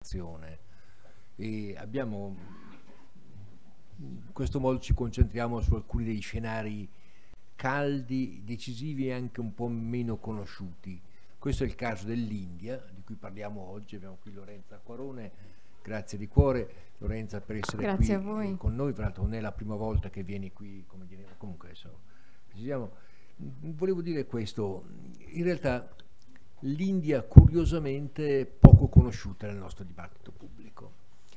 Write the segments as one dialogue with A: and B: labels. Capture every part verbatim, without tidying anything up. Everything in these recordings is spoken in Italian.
A: informazione e abbiamo, in questo modo ci concentriamo su alcuni degli scenari caldi, decisivi e anche un po' meno conosciuti. Questo è il caso dell'India, di cui parliamo oggi. Abbiamo qui Lorenza Acquarone, grazie di cuore Lorenza per essere
B: grazie
A: qui
B: a voi.
A: con noi. Tra l'altro non è la prima volta che vieni qui, come dire, comunque adesso precisiamo. Volevo dire questo, in realtà l'India curiosamente è poco conosciuta nel nostro dibattito pubblico.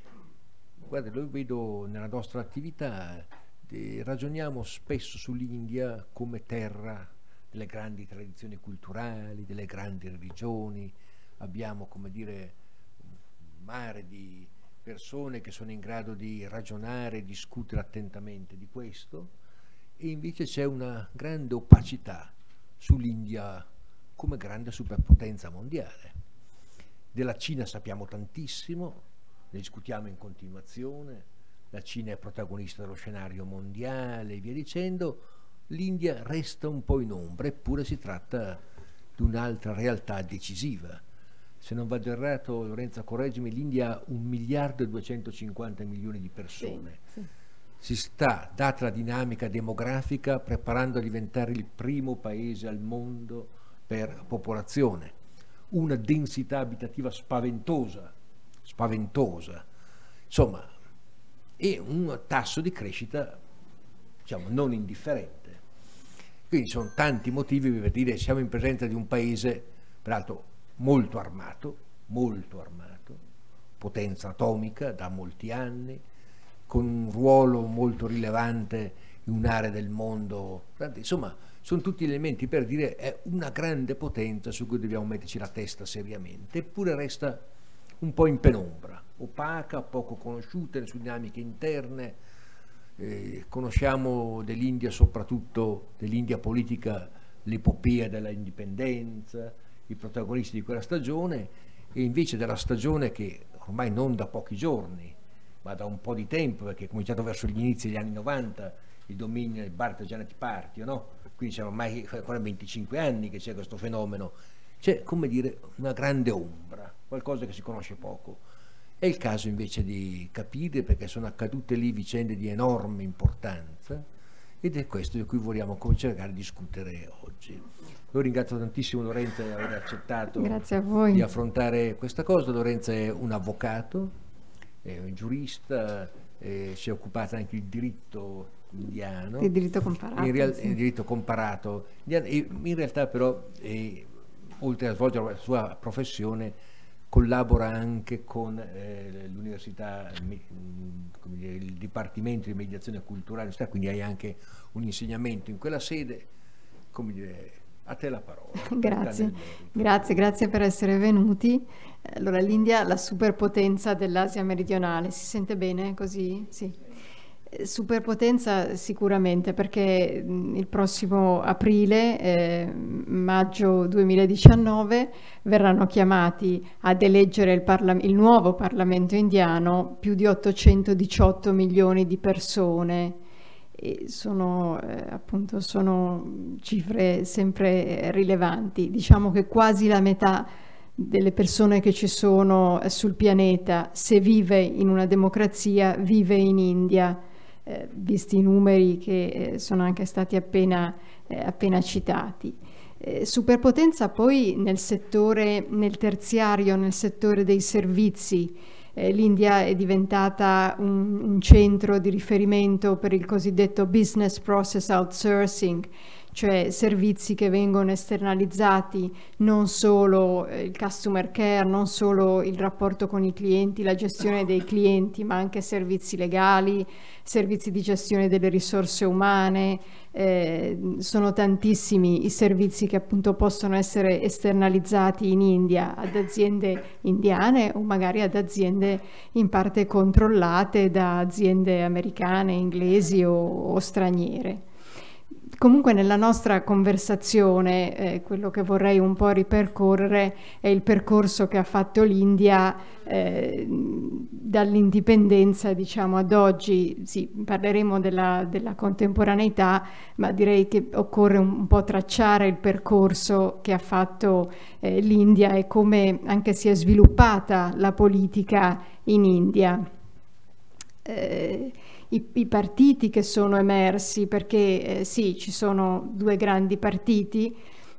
A: Guarda, lo vedo nella nostra attività, eh, ragioniamo spesso sull'India come terra delle grandi tradizioni culturali, delle grandi religioni. Abbiamo, come dire, un mare di persone che sono in grado di ragionare e discutere attentamente di questo, e invece c'è una grande opacità sull'India come grande superpotenza mondiale. Della Cina sappiamo tantissimo, ne discutiamo in continuazione, la Cina è protagonista dello scenario mondiale e via dicendo. L'India resta un po' in ombra, eppure si tratta di un'altra realtà decisiva. Se non vado errato, Lorenza, correggimi, l'India ha un miliardo e duecentocinquanta milioni di persone.
B: Sì, sì.
A: Si sta, data la dinamica demografica, preparando a diventare il primo paese al mondo per popolazione. Una densità abitativa spaventosa, spaventosa, insomma, e un tasso di crescita, diciamo, non indifferente. Quindi sono tanti motivi per dire siamo in presenza di un paese, peraltro, molto armato, molto armato, potenza atomica da molti anni, con un ruolo molto rilevante in un'area del mondo. Insomma, sono tutti elementi per dire è una grande potenza su cui dobbiamo metterci la testa seriamente, eppure resta un po' in penombra, opaca, poco conosciuta, le sue dinamiche interne. Eh, conosciamo dell'India, soprattutto dell'India politica, l'epopea della indipendenza, i protagonisti di quella stagione, e invece della stagione che ormai non da pochi giorni, ma da un po' di tempo, perché è cominciato verso gli inizi degli anni novanta, il dominio del Bharatiya Janata Party, no? Quindi sono ormai ancora venticinque anni che c'è questo fenomeno. C'è, come dire, una grande ombra, qualcosa che si conosce poco. È il caso invece di capire, perché sono accadute lì vicende di enorme importanza, ed è questo di cui vogliamo cercare di discutere oggi. Io ringrazio tantissimo Lorenza di aver accettato
B: Grazie a voi.
A: di affrontare questa cosa. Lorenza è un avvocato, è un giurista, eh, si è occupata anche di diritto indiano,
B: di diritto comparato,
A: in, real-
B: sì.
A: in diritto comparato indiano, e in realtà però eh, oltre a svolgere la sua professione collabora anche con eh, l'università, come dire, il Dipartimento di Mediazione Culturale, quindi hai anche un insegnamento in quella sede. Come dire, a te la parola.
B: Grazie, grazie, grazie per essere venuti. Allora, l'India, la superpotenza dell'Asia meridionale, si sente bene così? Sì. Superpotenza sicuramente, perché il prossimo aprile, eh, maggio duemiladiciannove, verranno chiamati ad eleggere il, parla- il nuovo Parlamento indiano più di ottocentodiciotto milioni di persone. E sono, eh, appunto, sono cifre sempre rilevanti. Diciamo che quasi la metà delle persone che ci sono sul pianeta, se vive in una democrazia, vive in India. Eh, visti i numeri che eh, sono anche stati appena, eh, appena citati. Eh, superpotenza poi nel settore, nel terziario, nel settore dei servizi. Eh, L'India è diventata un, un centro di riferimento per il cosiddetto business process outsourcing, cioè servizi che vengono esternalizzati, non solo eh, il customer care, non solo il rapporto con i clienti, la gestione dei clienti, ma anche servizi legali, servizi di gestione delle risorse umane. Eh, sono tantissimi i servizi che appunto possono essere esternalizzati in India ad aziende indiane o magari ad aziende in parte controllate da aziende americane, inglesi o, o straniere. Comunque nella nostra conversazione eh, quello che vorrei un po' ripercorrere è il percorso che ha fatto l'India eh, dall'indipendenza, diciamo, ad oggi. Sì, parleremo della, della contemporaneità, ma direi che occorre un, un po' tracciare il percorso che ha fatto eh, l'India e come anche si è sviluppata la politica in India. Eh, i, i partiti che sono emersi, perché eh, sì, ci sono due grandi partiti.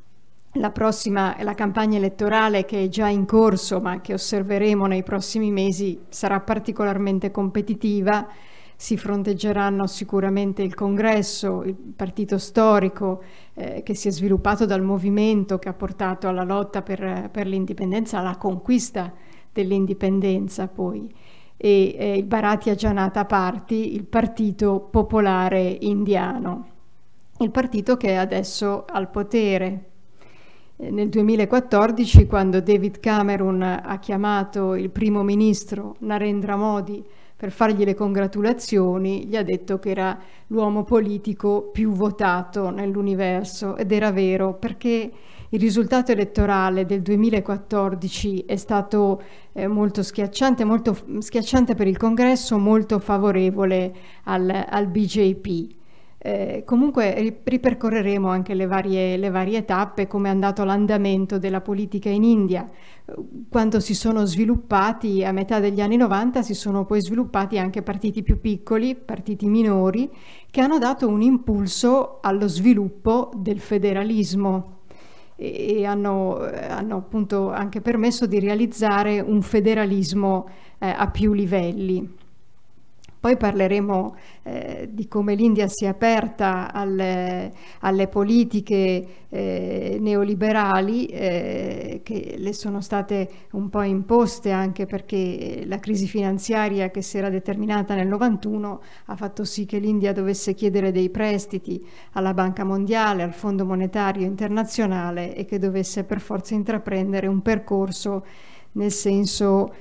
B: La prossima, la campagna elettorale che è già in corso, ma che osserveremo nei prossimi mesi, sarà particolarmente competitiva. Si fronteggeranno sicuramente il Congresso, il partito storico eh, che si è sviluppato dal movimento che ha portato alla lotta per, per l'indipendenza, alla conquista dell'indipendenza poi, e eh, il Bharatiya Janata Party, il Partito Popolare Indiano, il partito che è adesso al potere. Nel duemilaquattordici, quando David Cameron ha chiamato il primo ministro Narendra Modi per fargli le congratulazioni, gli ha detto che era l'uomo politico più votato nell'universo, ed era vero, perché il risultato elettorale del duemilaquattordici è stato eh, molto schiacciante, molto schiacciante per il Congresso, molto favorevole al, al B J P. Eh, comunque ripercorreremo anche le varie, le varie tappe, come è andato l'andamento della politica in India. Quando si sono sviluppati, a metà degli anni novanta, si sono poi sviluppati anche partiti più piccoli, partiti minori, che hanno dato un impulso allo sviluppo del federalismo e, e hanno, hanno appunto anche permesso di realizzare un federalismo eh, a più livelli. Poi parleremo eh, di come l'India si è aperta alle, alle politiche eh, neoliberali eh, che le sono state un po' imposte, anche perché la crisi finanziaria che si era determinata nel novantuno ha fatto sì che l'India dovesse chiedere dei prestiti alla Banca Mondiale, al Fondo Monetario Internazionale, e che dovesse per forza intraprendere un percorso nel senso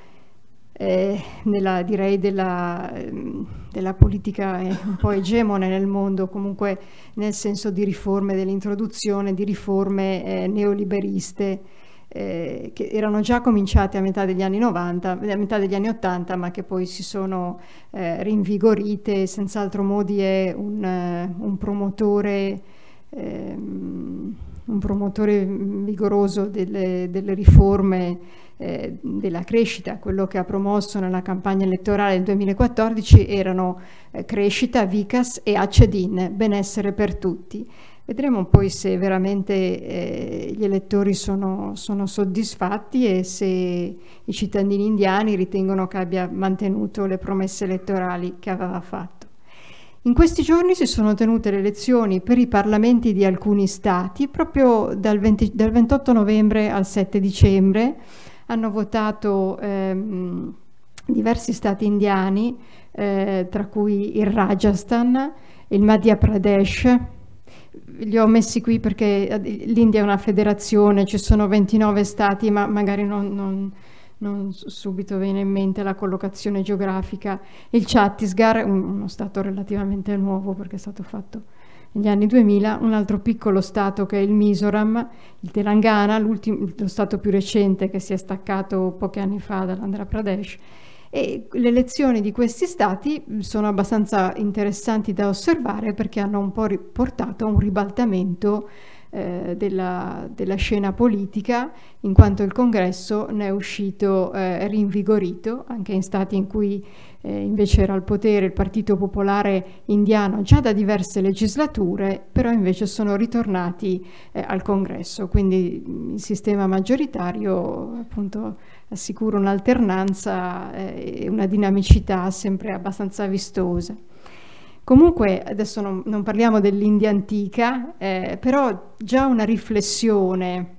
B: Eh, nella, direi della, della politica un po' egemone nel mondo, comunque nel senso di riforme, dell'introduzione di riforme eh, neoliberiste eh, che erano già cominciate a metà degli anni novanta, a metà degli anni ottanta, ma che poi si sono eh, rinvigorite. Senz'altro Modi è un, uh, un promotore eh, un promotore vigoroso delle, delle riforme eh, della crescita. Quello che ha promosso nella campagna elettorale del duemilaquattordici erano eh, crescita, Vikas e Acedin, benessere per tutti. Vedremo poi se veramente eh, gli elettori sono, sono soddisfatti e se i cittadini indiani ritengono che abbia mantenuto le promesse elettorali che aveva fatto. In questi giorni si sono tenute le elezioni per i parlamenti di alcuni stati, proprio dal, venti, dal ventotto novembre al sette dicembre. Hanno votato ehm, diversi stati indiani, eh, tra cui il Rajasthan, il Madhya Pradesh. Li ho messi qui perché l'India è una federazione, ci sono ventinove stati, ma magari non... non non subito viene in mente la collocazione geografica. Il Chhattisgarh, uno stato relativamente nuovo perché è stato fatto negli anni duemila, un altro piccolo stato che è il Mizoram, il Telangana, lo stato più recente che si è staccato pochi anni fa dall'Andhra Pradesh. E le elezioni di questi stati sono abbastanza interessanti da osservare perché hanno un po' portato a un ribaltamento Eh, della, della scena politica, in quanto il Congresso ne è uscito eh, rinvigorito, anche in stati in cui eh, invece era al potere il Partito Popolare Indiano già da diverse legislature, però invece sono ritornati eh, al Congresso, quindi il sistema maggioritario appunto assicura un'alternanza eh, e una dinamicità sempre abbastanza vistosa. Comunque adesso non, non parliamo dell'India antica, eh, però già una riflessione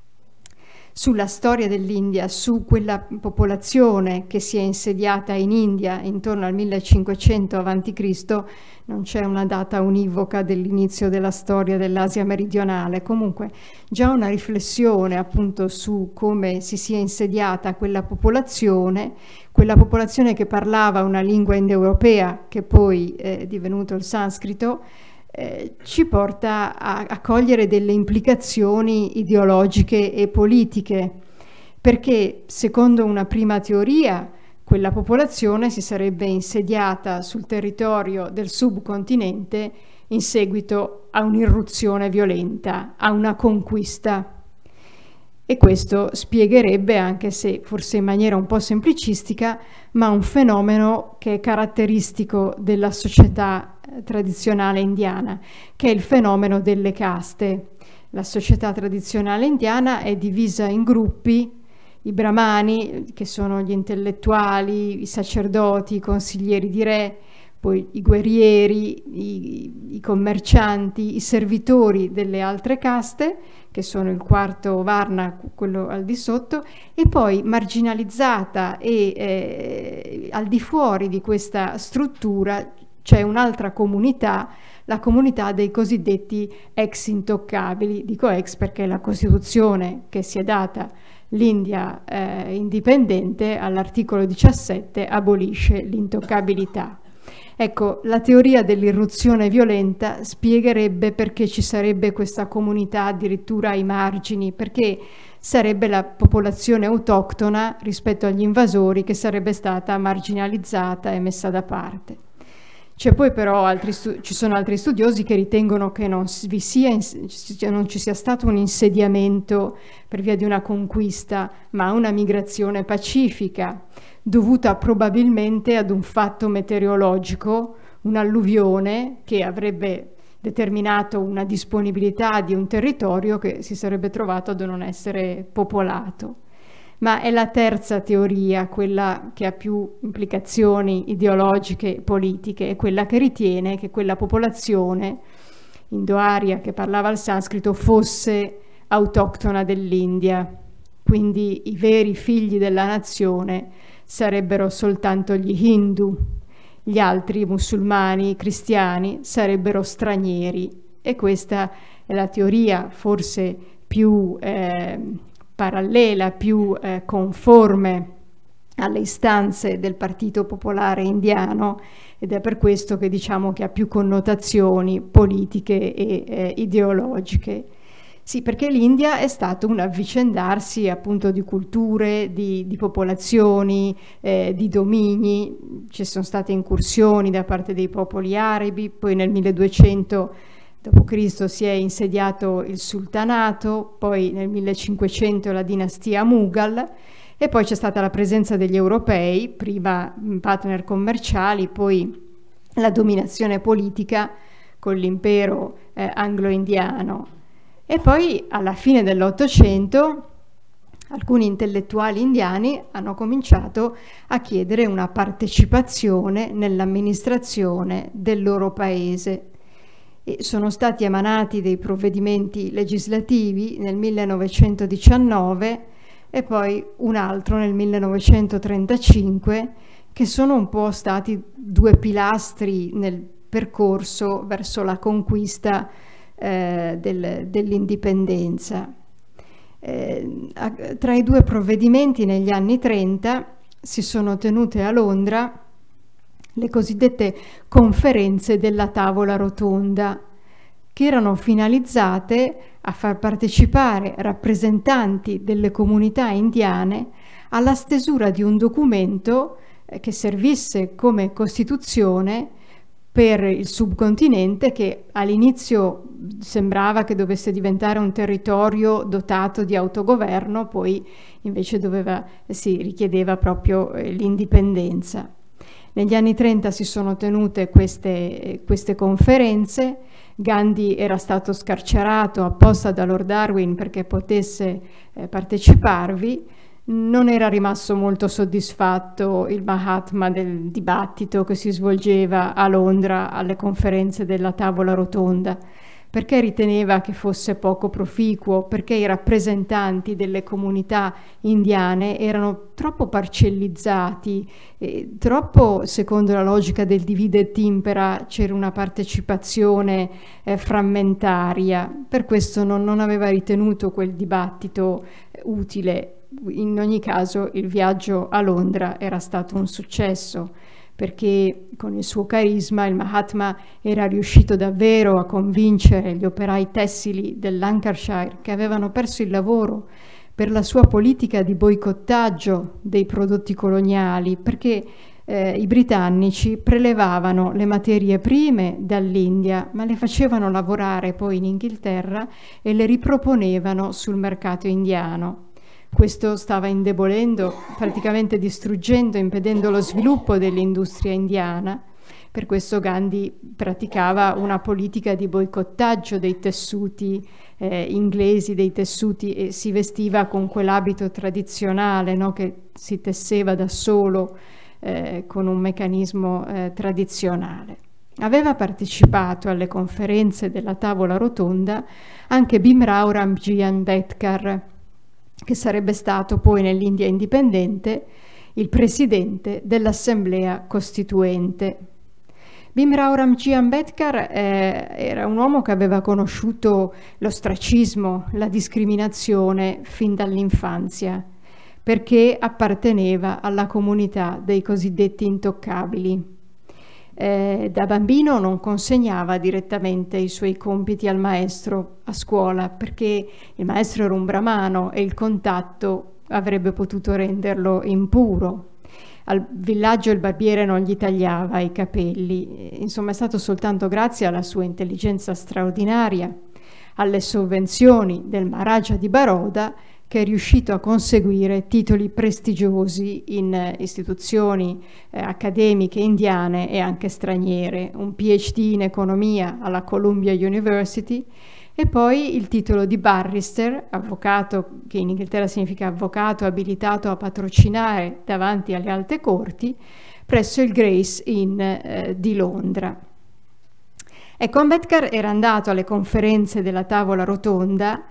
B: sulla storia dell'India, su quella popolazione che si è insediata in India intorno al millecinquecento avanti Cristo, non c'è una data univoca dell'inizio della storia dell'Asia meridionale, comunque già una riflessione appunto su come si sia insediata quella popolazione, quella popolazione che parlava una lingua indoeuropea che poi è divenuto il sanscrito, eh, ci porta a, a cogliere delle implicazioni ideologiche e politiche, perché secondo una prima teoria quella popolazione si sarebbe insediata sul territorio del subcontinente in seguito a un'irruzione violenta, a una conquista. E questo spiegherebbe, anche se forse in maniera un po' semplicistica, ma un fenomeno che è caratteristico della società tradizionale indiana, che è il fenomeno delle caste. La società tradizionale indiana è divisa in gruppi: i brahmani, che sono gli intellettuali, i sacerdoti, i consiglieri di re, poi i guerrieri, i, i commercianti, i servitori delle altre caste, che sono il quarto varna, quello al di sotto, e poi marginalizzata e eh, al di fuori di questa struttura c'è un'altra comunità, la comunità dei cosiddetti ex intoccabili. Dico ex perché la Costituzione che si è data l'India eh, indipendente all'articolo diciassette abolisce l'intoccabilità. Ecco, la teoria dell'irruzione violenta spiegherebbe perché ci sarebbe questa comunità addirittura ai margini, perché sarebbe la popolazione autoctona rispetto agli invasori che sarebbe stata marginalizzata e messa da parte. C'è poi però altri ci sono altri studiosi che ritengono che non vi sia, non ci sia stato un insediamento per via di una conquista, ma una migrazione pacifica, dovuta probabilmente ad un fatto meteorologico, un'alluvione che avrebbe determinato una disponibilità di un territorio che si sarebbe trovato ad non essere popolato. Ma è la terza teoria, quella che ha più implicazioni ideologiche e politiche, è quella che ritiene che quella popolazione indo-aria che parlava il sanscrito fosse autoctona dell'India. Quindi i veri figli della nazione sarebbero soltanto gli Hindu, gli altri musulmani, cristiani, sarebbero stranieri. E questa è la teoria forse più eh, parallela, più eh, conforme alle istanze del Partito Popolare Indiano, ed è per questo che diciamo che ha più connotazioni politiche e eh, ideologiche. Sì, perché l'India è stato un avvicendarsi appunto di culture, di, di popolazioni, eh, di domini. Ci sono state incursioni da parte dei popoli arabi, poi nel milleduecento dopo Cristo si è insediato il sultanato, poi nel millecinquecento la dinastia Mughal, e poi c'è stata la presenza degli europei, prima partner commerciali, poi la dominazione politica con l'impero eh, anglo-indiano. E poi alla fine dell'Ottocento alcuni intellettuali indiani hanno cominciato a chiedere una partecipazione nell'amministrazione del loro paese. E sono stati emanati dei provvedimenti legislativi nel millenovecentodiciannove e poi un altro nel millenovecentotrentacinque, che sono un po' stati due pilastri nel percorso verso la conquista eh, del, dell'indipendenza. Eh, tra i due provvedimenti negli anni trenta si sono tenute a Londra le cosiddette conferenze della tavola rotonda, che erano finalizzate a far partecipare rappresentanti delle comunità indiane alla stesura di un documento che servisse come Costituzione per il subcontinente, che all'inizio sembrava che dovesse diventare un territorio dotato di autogoverno, poi invece doveva, si richiedeva proprio l'indipendenza. Negli anni trenta si sono tenute queste, queste conferenze. Gandhi era stato scarcerato apposta da Lord Darwin perché potesse eh, parteciparvi. Non era rimasto molto soddisfatto il Mahatma del dibattito che si svolgeva a Londra alle conferenze della tavola rotonda, perché riteneva che fosse poco proficuo, perché i rappresentanti delle comunità indiane erano troppo parcellizzati, eh, troppo secondo la logica del divide et impera, c'era una partecipazione eh, frammentaria. Per questo non, non aveva ritenuto quel dibattito eh, utile. In ogni caso il viaggio a Londra era stato un successo, perché con il suo carisma il Mahatma era riuscito davvero a convincere gli operai tessili del Lancashire, che avevano perso il lavoro per la sua politica di boicottaggio dei prodotti coloniali, perché eh, i britannici prelevavano le materie prime dall'India, ma le facevano lavorare poi in Inghilterra e le riproponevano sul mercato indiano. Questo stava indebolendo, praticamente distruggendo, impedendo lo sviluppo dell'industria indiana. Per questo Gandhi praticava una politica di boicottaggio dei tessuti eh, inglesi, dei tessuti, e si vestiva con quell'abito tradizionale, no, che si tesseva da solo eh, con un meccanismo eh, tradizionale. Aveva partecipato alle conferenze della tavola rotonda anche Bhimrao Ramji Ambedkar, che sarebbe stato poi nell'India indipendente il presidente dell'Assemblea Costituente. Bhimrao Ramji Ambedkar eh, era un uomo che aveva conosciuto l'ostracismo, la discriminazione fin dall'infanzia, perché apparteneva alla comunità dei cosiddetti intoccabili. Eh, da bambino non consegnava direttamente i suoi compiti al maestro a scuola, perché il maestro era un brahmano e il contatto avrebbe potuto renderlo impuro. Al villaggio il barbiere non gli tagliava i capelli. Insomma, è stato soltanto grazie alla sua intelligenza straordinaria, alle sovvenzioni del Maharaja di Baroda, che è riuscito a conseguire titoli prestigiosi in eh, istituzioni eh, accademiche indiane e anche straniere, un P H D in economia alla Columbia University e poi il titolo di barrister, avvocato, che in Inghilterra significa avvocato abilitato a patrocinare davanti alle alte corti, presso il Gray's Inn eh, di Londra. Ecco, Ambedkar era andato alle conferenze della tavola rotonda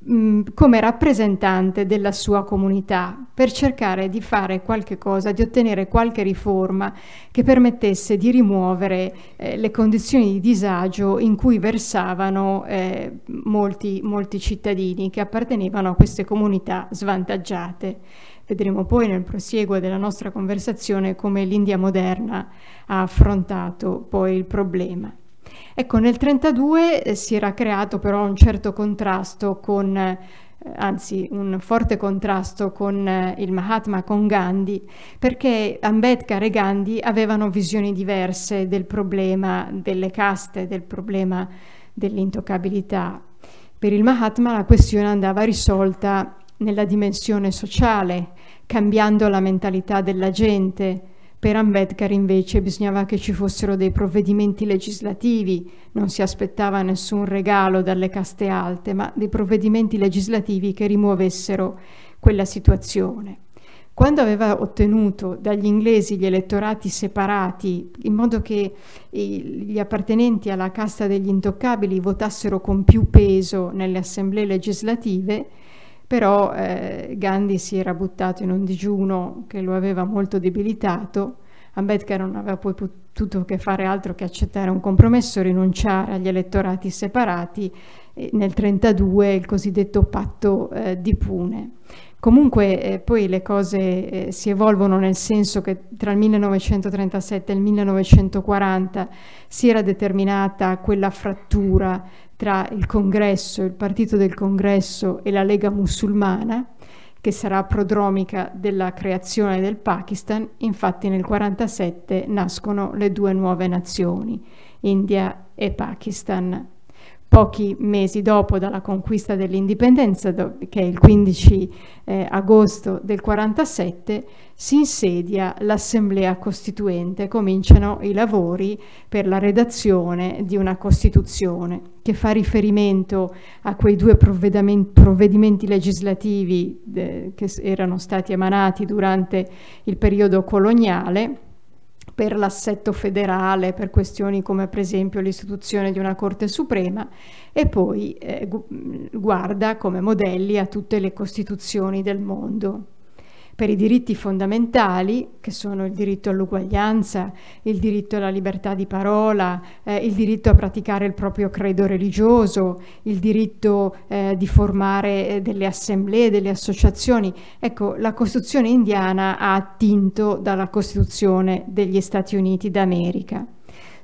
B: come rappresentante della sua comunità, per cercare di fare qualche cosa, di ottenere qualche riforma che permettesse di rimuovere eh, le condizioni di disagio in cui versavano eh, molti, molti cittadini che appartenevano a queste comunità svantaggiate. Vedremo poi nel prosieguo della nostra conversazione come l'India moderna ha affrontato poi il problema. Ecco, nel trentadue eh, si era creato però un certo contrasto con, eh, anzi un forte contrasto con eh, il Mahatma, con Gandhi, perché Ambedkar e Gandhi avevano visioni diverse del problema delle caste, del problema dell'intoccabilità. Per il Mahatma la questione andava risolta nella dimensione sociale, cambiando la mentalità della gente. Per Ambedkar invece bisognava che ci fossero dei provvedimenti legislativi, non si aspettava nessun regalo dalle caste alte, ma dei provvedimenti legislativi che rimuovessero quella situazione. Quando aveva ottenuto dagli inglesi gli elettorati separati, in modo che gli appartenenti alla casta degli intoccabili votassero con più peso nelle assemblee legislative, però eh, Gandhi si era buttato in un digiuno che lo aveva molto debilitato. Ambedkar non aveva poi potuto che fare altro che accettare un compromesso, rinunciare agli elettorati separati, e nel trentadue il cosiddetto patto eh, di Pune. Comunque eh, poi le cose eh, si evolvono, nel senso che tra il millenovecentotrentasette e il millenovecentoquaranta si era determinata quella frattura tra il Congresso, il partito del Congresso e la Lega Musulmana, che sarà prodromica della creazione del Pakistan. Infatti nel millenovecentoquarantasette nascono le due nuove nazioni, India e Pakistan. Pochi mesi dopo dalla conquista dell'indipendenza, che è il quindici eh, agosto del millenovecentoquarantasette, si insedia l'Assemblea Costituente, cominciano i lavori per la redazione di una Costituzione che fa riferimento a quei due provvedimenti legislativi eh, che erano stati emanati durante il periodo coloniale, per l'assetto federale, per questioni come per esempio l'istituzione di una Corte Suprema, e poi eh, guarda come modelli a tutte le costituzioni del mondo. Per i diritti fondamentali, che sono il diritto all'uguaglianza, il diritto alla libertà di parola, eh, il diritto a praticare il proprio credo religioso, il diritto eh, di formare eh, delle assemblee, delle associazioni. Ecco, la Costituzione indiana ha attinto dalla Costituzione degli Stati Uniti d'America.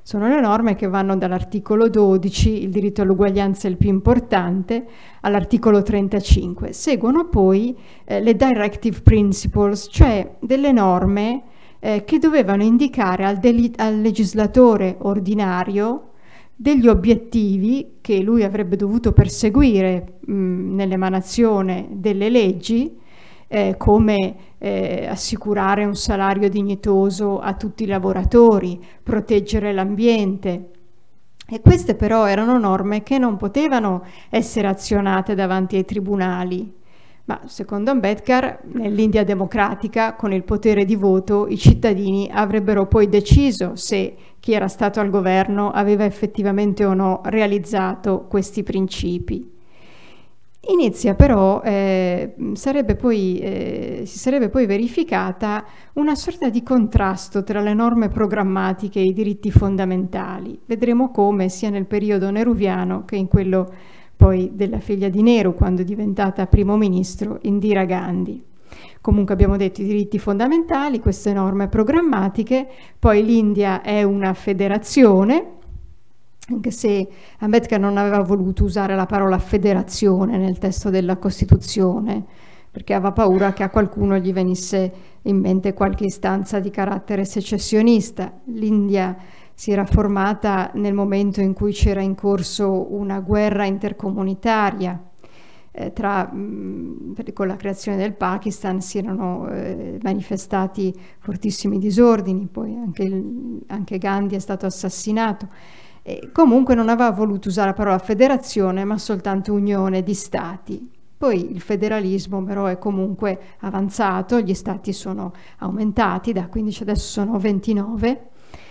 B: Sono le norme che vanno dall'articolo dodici, il diritto all'uguaglianza è il più importante, all'articolo trentacinque. Seguono poi eh, le directive principles, cioè delle norme eh, che dovevano indicare al, al legislatore ordinario degli obiettivi che lui avrebbe dovuto perseguire nell'emanazione delle leggi, eh, come eh, assicurare un salario dignitoso a tutti i lavoratori, proteggere l'ambiente. E queste però erano norme che non potevano essere azionate davanti ai tribunali, ma secondo Ambedkar nell'India democratica con il potere di voto i cittadini avrebbero poi deciso se chi era stato al governo aveva effettivamente o no realizzato questi principi. Inizia però, eh, sarebbe poi, eh, si sarebbe poi verificata una sorta di contrasto tra le norme programmatiche e i diritti fondamentali. Vedremo come sia nel periodo nehruviano che in quello poi della figlia di Nehru, quando è diventata primo ministro, Indira Gandhi. Comunque abbiamo detto i diritti fondamentali, queste norme programmatiche, poi l'India è una federazione, anche se Ambedkar non aveva voluto usare la parola federazione nel testo della Costituzione, perché aveva paura che a qualcuno gli venisse in mente qualche istanza di carattere secessionista. L'India si era formata nel momento in cui c'era in corso una guerra intercomunitaria, eh, tra, mh, con la creazione del Pakistan si erano eh, manifestati fortissimi disordini, poi anche, il, anche Gandhi è stato assassinato. E comunque non aveva voluto usare la parola federazione, ma soltanto unione di stati. Poi il federalismo però è comunque avanzato, gli stati sono aumentati, da quindici adesso sono ventinove,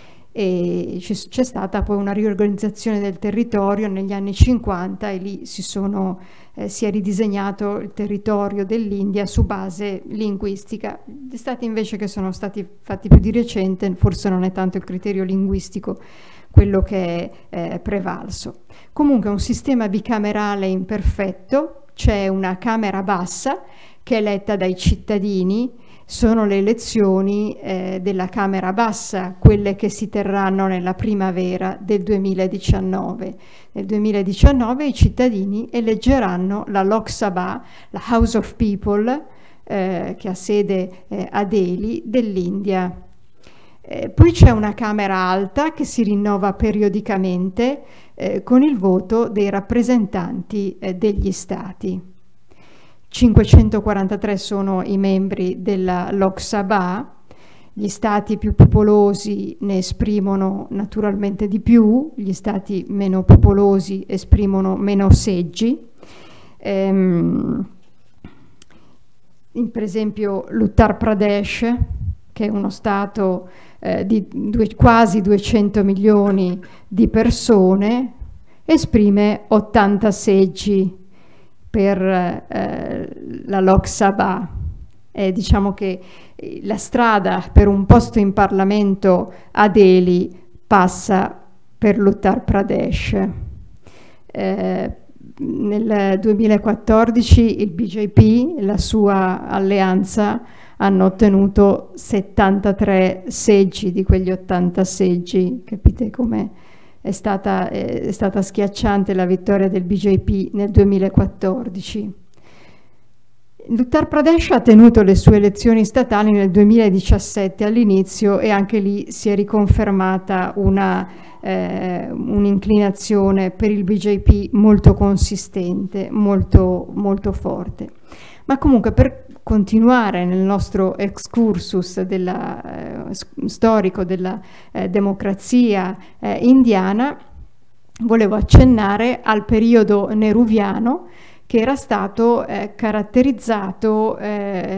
B: e c'è stata poi una riorganizzazione del territorio negli anni cinquanta e lì si, sono, eh, si è ridisegnato il territorio dell'India su base linguistica. Gli stati invece che sono stati fatti più di recente, forse non è tanto il criterio linguistico quello che è eh, prevalso. Comunque è un sistema bicamerale imperfetto, c'è una Camera bassa che è eletta dai cittadini, sono le elezioni eh, della Camera bassa, quelle che si terranno nella primavera del duemiladiciannove. Nel duemiladiciannove i cittadini eleggeranno la Lok Sabha, la House of People, eh, che ha sede eh, a Delhi, dell'India. Eh, poi c'è una Camera alta che si rinnova periodicamente eh, con il voto dei rappresentanti eh, degli Stati. cinquecentoquarantatré sono i membri della Lok Sabha, gli stati più popolosi ne esprimono naturalmente di più, gli stati meno popolosi esprimono meno seggi. Ehm, in, per esempio l'Uttar Pradesh, che è uno stato eh, di due, quasi duecento milioni di persone, esprime ottanta seggi per eh, la Lok Sabha. Eh, diciamo che la strada per un posto in Parlamento a Delhi passa per l'Uttar Pradesh. Eh, nel duemilaquattordici il B J P e la sua alleanza hanno ottenuto settantatré seggi di quegli ottanta seggi, capite come è stata, è stata schiacciante la vittoria del B J P nel duemilaquattordici. L'Uttar Pradesh ha tenuto le sue elezioni statali nel duemiladiciassette all'inizio e anche lì si è riconfermata una, eh, un'inclinazione per il B J P molto consistente, molto, molto forte. Ma comunque per continuare nel nostro excursus della, eh, storico della eh, democrazia eh, indiana, volevo accennare al periodo nehruviano, che era stato eh, caratterizzato, eh,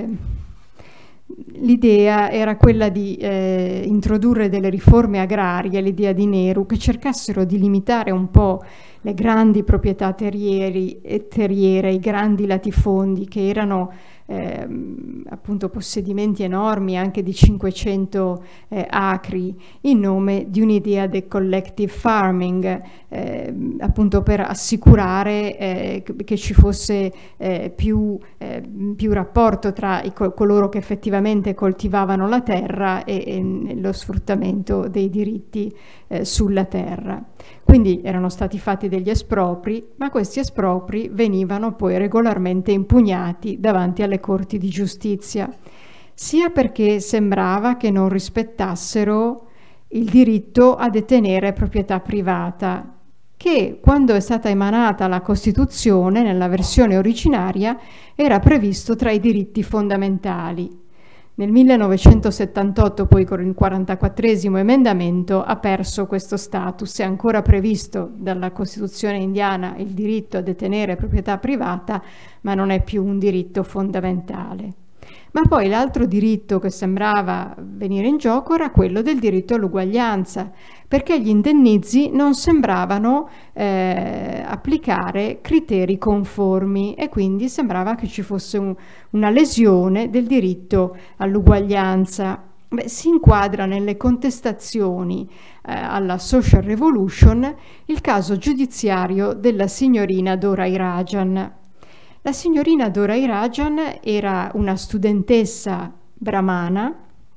B: l'idea era quella di eh, introdurre delle riforme agrarie, l'idea di Nehru, che cercassero di limitare un po' le grandi proprietà terrieri, terriere, i grandi latifondi che erano eh, appunto possedimenti enormi anche di cinquecento eh, acri in nome di un'idea di collective farming, eh, appunto per assicurare eh, che ci fosse eh, più, eh, più rapporto tra i, coloro che effettivamente coltivavano la terra e, e lo sfruttamento dei diritti eh, sulla terra. Quindi erano stati fatti degli espropri, ma questi espropri venivano poi regolarmente impugnati davanti alle corti di giustizia, sia perché sembrava che non rispettassero il diritto a detenere proprietà privata, che quando è stata emanata la Costituzione, nella versione originaria, era previsto tra i diritti fondamentali. Nel millenovecentosettantotto, poi con il quarantaquattresimo emendamento, ha perso questo status. È ancora previsto dalla Costituzione indiana il diritto a detenere proprietà privata, ma non è più un diritto fondamentale. Ma poi l'altro diritto che sembrava venire in gioco era quello del diritto all'uguaglianza, perché gli indennizi non sembravano eh, applicare criteri conformi e quindi sembrava che ci fosse un, una lesione del diritto all'uguaglianza. Beh, si inquadra nelle contestazioni eh, alla Social Revolution il caso giudiziario della signorina Dorai Rajan. La signorina Dorai Rajan era una studentessa brahmana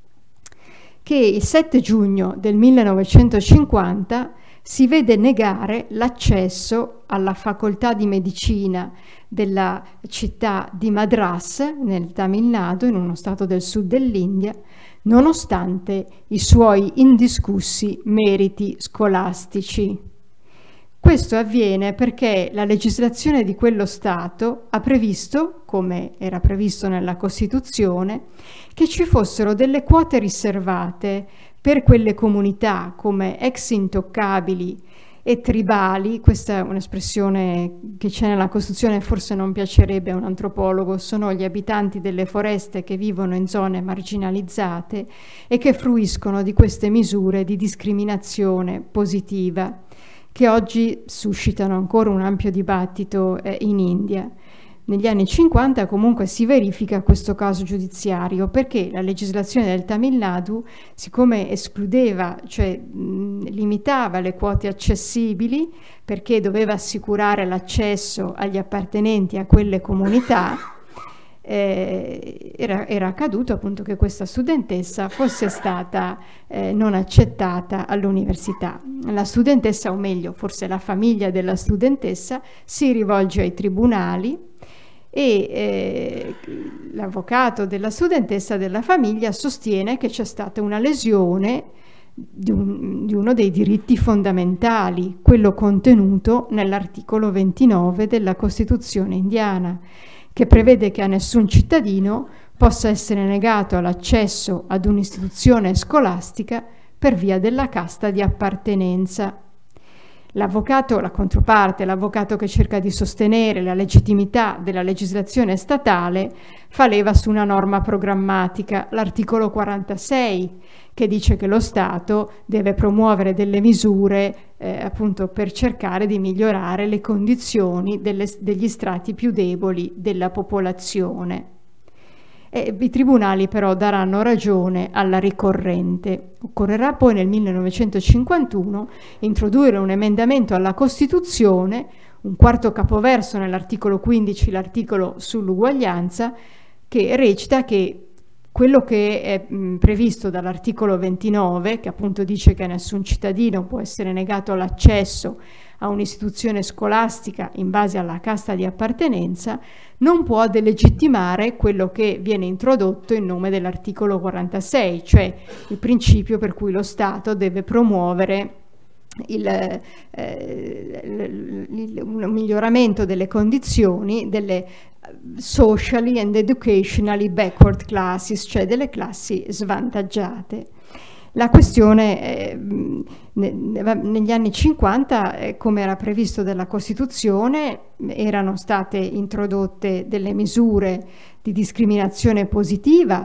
B: che il sette giugno del millenovecentocinquanta si vede negare l'accesso alla facoltà di medicina della città di Madras, nel Tamil Nadu, in uno stato del sud dell'India, nonostante i suoi indiscussi meriti scolastici. Questo avviene perché la legislazione di quello Stato ha previsto, come era previsto nella Costituzione, che ci fossero delle quote riservate per quelle comunità come ex intoccabili e tribali. Questa è un'espressione che c'è nella Costituzione, forse non piacerebbe a un antropologo, sono gli abitanti delle foreste che vivono in zone marginalizzate e che fruiscono di queste misure di discriminazione positiva, che oggi suscitano ancora un ampio dibattito eh, in India. Negli anni cinquanta comunque si verifica questo caso giudiziario perché la legislazione del Tamil Nadu, siccome escludeva, cioè mh, limitava le quote accessibili perché doveva assicurare l'accesso agli appartenenti a quelle comunità, Eh, era, era accaduto appunto che questa studentessa fosse stata eh, non accettata all'università. La studentessa, o meglio forse la famiglia della studentessa, si rivolge ai tribunali e eh, l'avvocato della studentessa della famiglia sostiene che c'è stata una lesione di, un, di uno dei diritti fondamentali, quello contenuto nell'articolo ventinove della Costituzione indiana, che prevede che a nessun cittadino possa essere negato l'accesso ad un'istituzione scolastica per via della casta di appartenenza. L'avvocato, la controparte, l'avvocato che cerca di sostenere la legittimità della legislazione statale fa leva su una norma programmatica, l'articolo quarantasei, che dice che lo Stato deve promuovere delle misure eh, appunto per cercare di migliorare le condizioni delle, degli strati più deboli della popolazione. E i tribunali però daranno ragione alla ricorrente. Occorrerà poi nel millenovecentocinquantuno introdurre un emendamento alla Costituzione, un quarto capoverso nell'articolo quindici, l'articolo sull'uguaglianza, che recita che quello che è mh, previsto dall'articolo ventinove, che appunto dice che nessun cittadino può essere negato l'accesso a un'istituzione scolastica in base alla casta di appartenenza, non può delegittimare quello che viene introdotto in nome dell'articolo quarantasei, cioè il principio per cui lo Stato deve promuovere il, eh, il, il, un miglioramento delle condizioni delle socially and educationally backward classes, cioè delle classi svantaggiate. La questione eh, ne, negli anni cinquanta, eh, come era previsto dalla Costituzione, erano state introdotte delle misure di discriminazione positiva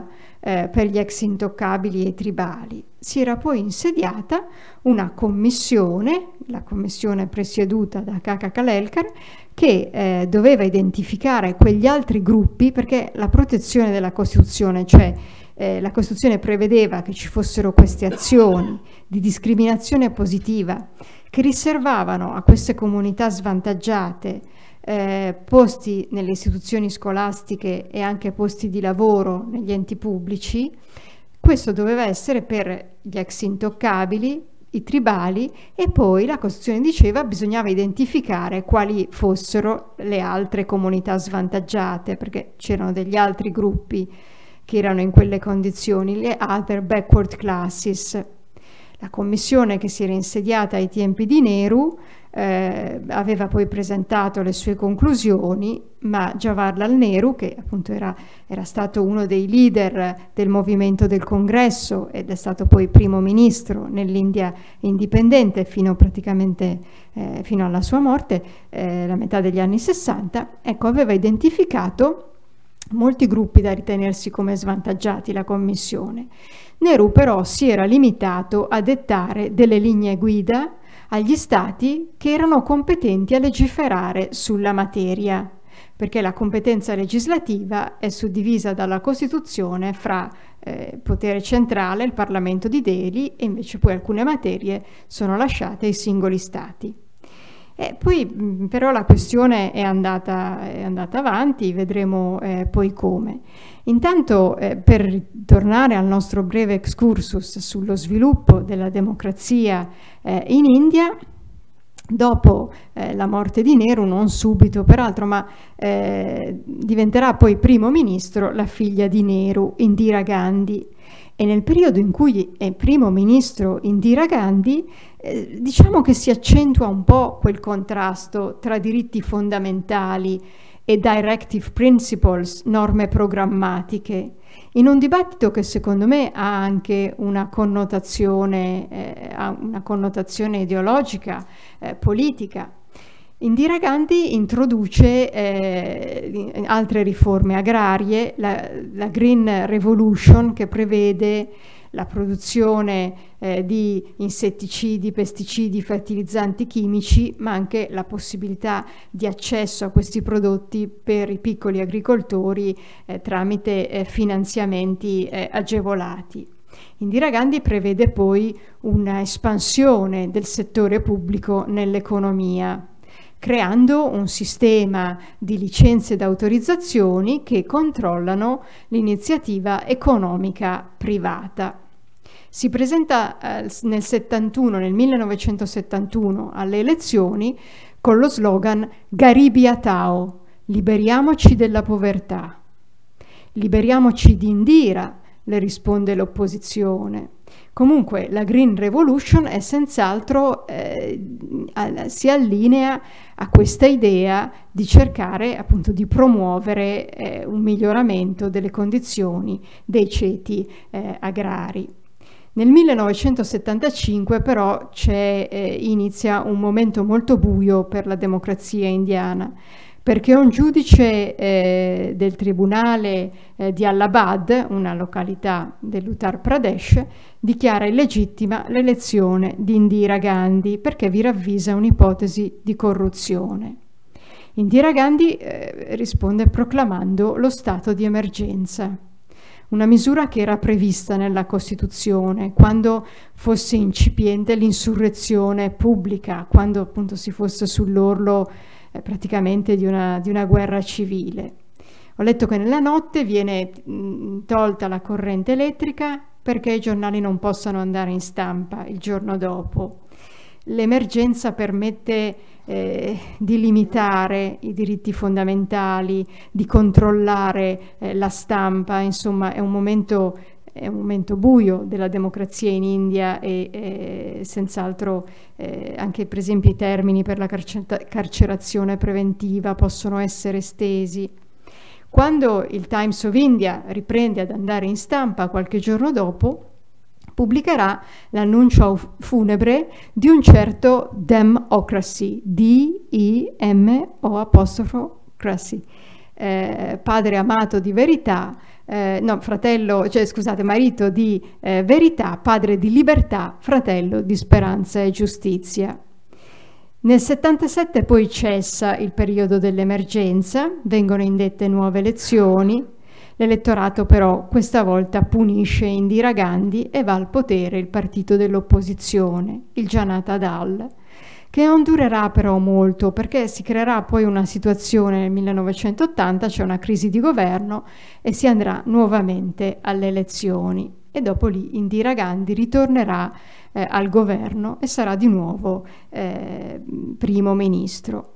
B: eh, per gli ex intoccabili e tribali. Si era poi insediata una commissione, la commissione presieduta da Kaka Kalelkar, che eh, doveva identificare quegli altri gruppi, perché la protezione della Costituzione, cioè eh, la Costituzione prevedeva che ci fossero queste azioni di discriminazione positiva che riservavano a queste comunità svantaggiate eh, posti nelle istituzioni scolastiche e anche posti di lavoro negli enti pubblici. Questo doveva essere per gli ex intoccabili, i tribali, e poi la Costituzione diceva bisognava identificare quali fossero le altre comunità svantaggiate, perché c'erano degli altri gruppi che erano in quelle condizioni, le other backward classes. La commissione che si era insediata ai tempi di Nehru eh, aveva poi presentato le sue conclusioni, ma Jawaharlal Nehru, che appunto era, era stato uno dei leader del movimento del Congresso ed è stato poi primo ministro nell'India indipendente fino praticamente eh, fino alla sua morte, eh, la metà degli anni sessanta, ecco, aveva identificato molti gruppi da ritenersi come svantaggiati, la commissione. Nehru però si era limitato a dettare delle linee guida agli stati che erano competenti a legiferare sulla materia, perché la competenza legislativa è suddivisa dalla Costituzione fra eh, potere centrale, il Parlamento di Delhi, e invece poi alcune materie sono lasciate ai singoli stati. E poi però la questione è andata, è andata avanti, vedremo eh, poi come. Intanto eh, per tornare al nostro breve excursus sullo sviluppo della democrazia eh, in India, dopo eh, la morte di Nehru, non subito peraltro, ma eh, diventerà poi primo ministro la figlia di Nehru, Indira Gandhi. E nel periodo in cui è primo ministro Indira Gandhi, eh, diciamo che si accentua un po' quel contrasto tra diritti fondamentali e directive principles, norme programmatiche, in un dibattito che secondo me ha anche una connotazione, eh, ha una connotazione ideologica, eh, politica. Indira Gandhi introduce eh, altre riforme agrarie, la, la Green Revolution, che prevede la produzione eh, di insetticidi, pesticidi, fertilizzanti chimici, ma anche la possibilità di accesso a questi prodotti per i piccoli agricoltori eh, tramite eh, finanziamenti eh, agevolati. Indira Gandhi prevede poi una espansione del settore pubblico nell'economia, creando un sistema di licenze ed autorizzazioni che controllano l'iniziativa economica privata. Si presenta eh, nel settantuno, nel millenovecentosettantuno alle elezioni con lo slogan Garibi Hatao, liberiamoci della povertà. Liberiamoci di Indira, le risponde l'opposizione. Comunque la Green Revolution è senz'altro, eh, si allinea a questa idea di cercare appunto di promuovere eh, un miglioramento delle condizioni dei ceti eh, agrari. Nel millenovecentosettantacinque però c'è, eh, inizia un momento molto buio per la democrazia indiana, perché un giudice eh, del tribunale eh, di Allahabad, una località dell'Uttar Pradesh, dichiara illegittima l'elezione di Indira Gandhi perché vi ravvisa un'ipotesi di corruzione. Indira Gandhi eh, risponde proclamando lo stato di emergenza, una misura che era prevista nella Costituzione quando fosse incipiente l'insurrezione pubblica, quando appunto si fosse sull'orlo praticamente di una, di una guerra civile. Ho letto che nella notte viene mh, tolta la corrente elettrica perché i giornali non possano andare in stampa il giorno dopo. L'emergenza permette eh, di limitare i diritti fondamentali, di controllare eh, la stampa, insomma è un momento È un momento buio della democrazia in India e, e senz'altro eh, anche per esempio i termini per la carcerazione preventiva possono essere estesi. Quando il Times of India riprende ad andare in stampa qualche giorno dopo, pubblicherà l'annuncio funebre di un certo Democracy, D I M O apostrofo Cracy, eh, padre amato di verità, eh, no, fratello, cioè scusate, marito di eh, verità, padre di libertà, fratello di speranza e giustizia. Nel settantasette poi cessa il periodo dell'emergenza, vengono indette nuove elezioni, l'elettorato però questa volta punisce Indira Gandhi e va al potere il partito dell'opposizione, il Janata Dal, che non durerà però molto perché si creerà poi una situazione nel millenovecentottanta, c'è una crisi di governo e si andrà nuovamente alle elezioni e dopo lì Indira Gandhi ritornerà eh, al governo e sarà di nuovo eh, primo ministro.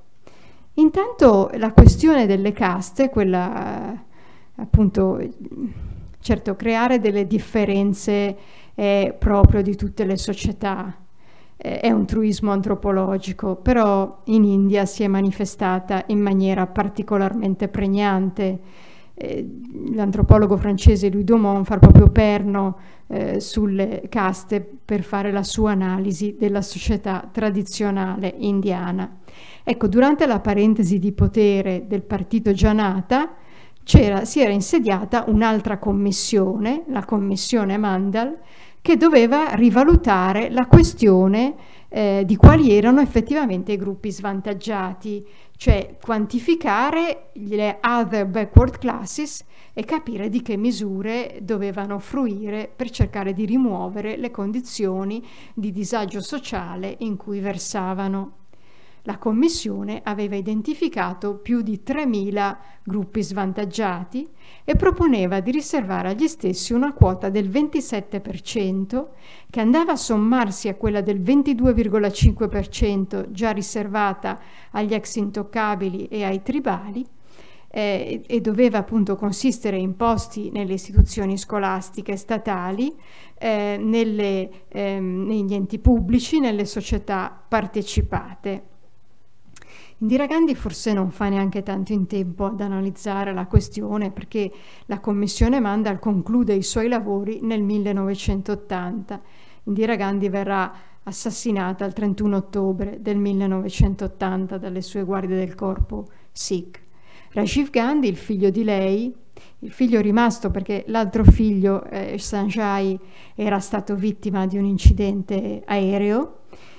B: Intanto la questione delle caste, quella eh, appunto, certo creare delle differenze è proprio di tutte le società, è un truismo antropologico, però in India si è manifestata in maniera particolarmente pregnante. Eh, l'antropologo francese Louis Domon fa proprio perno eh, sulle caste per fare la sua analisi della società tradizionale indiana. Ecco, durante la parentesi di potere del partito Janata c'era, si era insediata un'altra commissione, la commissione Mandal, che doveva rivalutare la questione eh, di quali erano effettivamente i gruppi svantaggiati, cioè quantificare le other backward classes e capire di che misure dovevano fruire per cercare di rimuovere le condizioni di disagio sociale in cui versavano. La Commissione aveva identificato più di tremila gruppi svantaggiati e proponeva di riservare agli stessi una quota del ventisette per cento che andava a sommarsi a quella del ventidue virgola cinque per cento già riservata agli ex intoccabili e ai tribali eh, e doveva appunto consistere in posti nelle istituzioni scolastiche statali, eh, nelle, eh, negli enti pubblici, nelle società partecipate. Indira Gandhi forse non fa neanche tanto in tempo ad analizzare la questione perché la commissione Mandal conclude i suoi lavori nel millenovecentottanta. Indira Gandhi verrà assassinata il trentuno ottobre del millenovecentottanta dalle sue guardie del corpo Sikh. Rajiv Gandhi, il figlio di lei, il figlio rimasto perché l'altro figlio, eh, Sanjay, era stato vittima di un incidente aereo,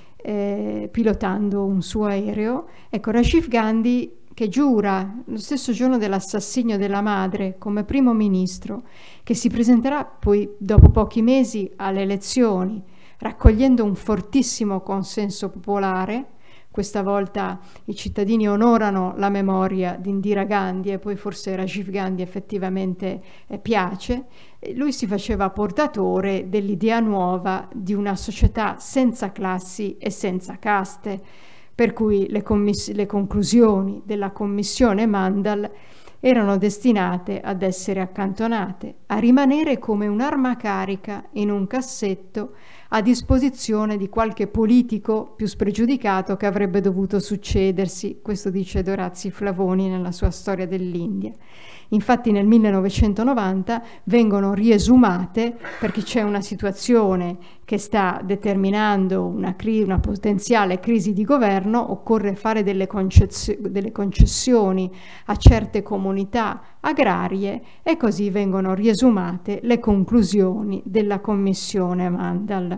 B: Eh, pilotando un suo aereo. Ecco, Rajiv Gandhi che giura lo stesso giorno dell'assassinio della madre come primo ministro, che si presenterà poi dopo pochi mesi alle elezioni, raccogliendo un fortissimo consenso popolare. Questa volta i cittadini onorano la memoria di Indira Gandhi e poi forse Rajiv Gandhi effettivamente eh, piace. Lui si faceva portatore dell'idea nuova di una società senza classi e senza caste, per cui le, le conclusioni della commissione Mandal erano destinate ad essere accantonate, a rimanere come un'arma carica in un cassetto a disposizione di qualche politico più spregiudicato che avrebbe dovuto succedersi. Questo dice Dorazio Flavoni nella sua storia dell'India. Infatti nel millenovecentonovanta vengono riesumate perché c'è una situazione che sta determinando una, cri- una potenziale crisi di governo, occorre fare delle, concessio- delle concessioni a certe comunità agrarie e così vengono riesumate le conclusioni della commissione Mandal.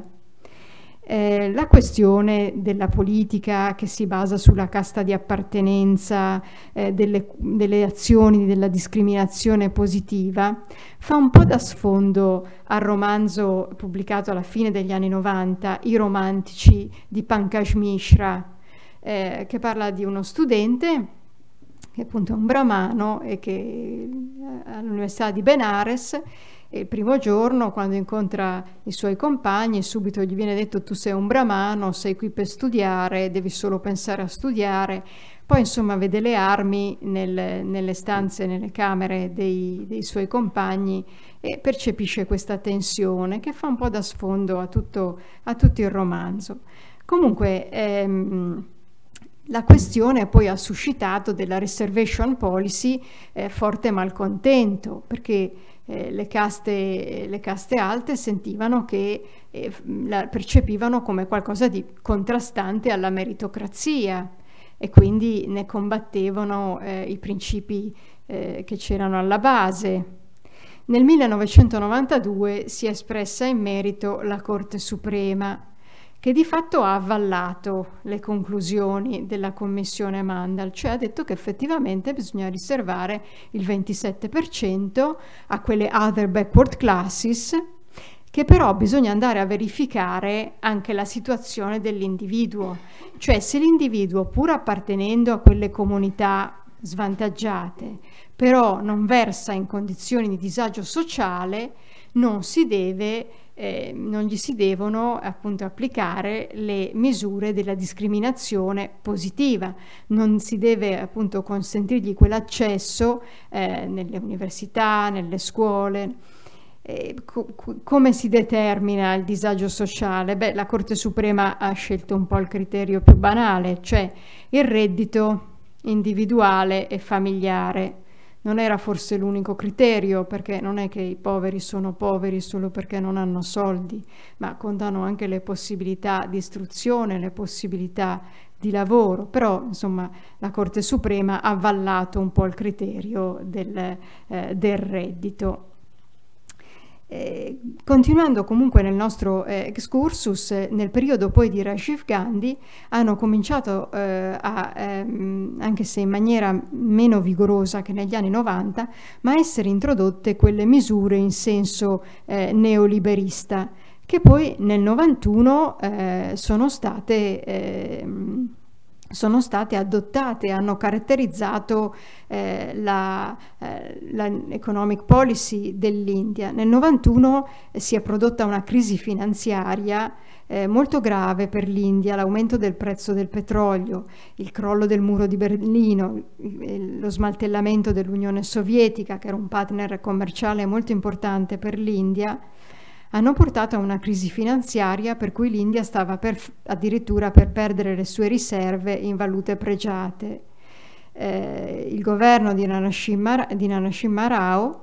B: Eh, la questione della politica che si basa sulla casta di appartenenza, eh, delle, delle azioni della discriminazione positiva, fa un po' da sfondo al romanzo pubblicato alla fine degli anni novanta, I romantici di Pankaj Mishra, eh, che parla di uno studente che appunto è un brahmano e che all'Università di Benares. Il primo giorno, quando incontra i suoi compagni, subito gli viene detto: tu sei un brahmano, sei qui per studiare, devi solo pensare a studiare. Poi insomma vede le armi nel, nelle stanze, nelle camere dei, dei suoi compagni e percepisce questa tensione che fa un po' da sfondo a tutto, a tutto il romanzo. Comunque ehm, la questione poi ha suscitato della reservation policy eh, forte malcontento, perché Eh, le, caste, le caste alte sentivano che eh, la percepivano come qualcosa di contrastante alla meritocrazia e quindi ne combattevano eh, i principi eh, che c'erano alla base. Nel millenovecentonovantadue si è espressa in merito la Corte Suprema, che di fatto ha avallato le conclusioni della commissione Mandal, cioè ha detto che effettivamente bisogna riservare il ventisette per cento a quelle other backward classes, che però bisogna andare a verificare anche la situazione dell'individuo, cioè se l'individuo, pur appartenendo a quelle comunità svantaggiate, però non versa in condizioni di disagio sociale, non si deve Eh, non gli si devono appunto applicare le misure della discriminazione positiva, non si deve appunto consentirgli quell'accesso eh, nelle università, nelle scuole. Eh, co come si determina il disagio sociale? Beh, la Corte Suprema ha scelto un po' il criterio più banale, cioè il reddito individuale e familiare. Non era forse l'unico criterio, perché non è che i poveri sono poveri solo perché non hanno soldi, ma contano anche le possibilità di istruzione, le possibilità di lavoro. Però, insomma, la Corte Suprema ha avallato un po' il criterio del, eh, del reddito. Eh, continuando comunque nel nostro eh, excursus, eh, nel periodo poi di Rajiv Gandhi hanno cominciato eh, a, ehm, anche se in maniera meno vigorosa che negli anni novanta, ma a essere introdotte quelle misure in senso eh, neoliberista, che poi nel novantuno eh, sono state eh, sono state adottate, hanno caratterizzato eh, la, eh, la economic policy dell'India. Nel novantuno eh, si è prodotta una crisi finanziaria eh, molto grave per l'India, l'aumento del prezzo del petrolio, il crollo del muro di Berlino, il, lo smantellamento dell'Unione Sovietica, che era un partner commerciale molto importante per l'India, hanno portato a una crisi finanziaria per cui l'India stava per, addirittura per perdere le sue riserve in valute pregiate. Eh, il governo di Narasimha, di Narasimha Rao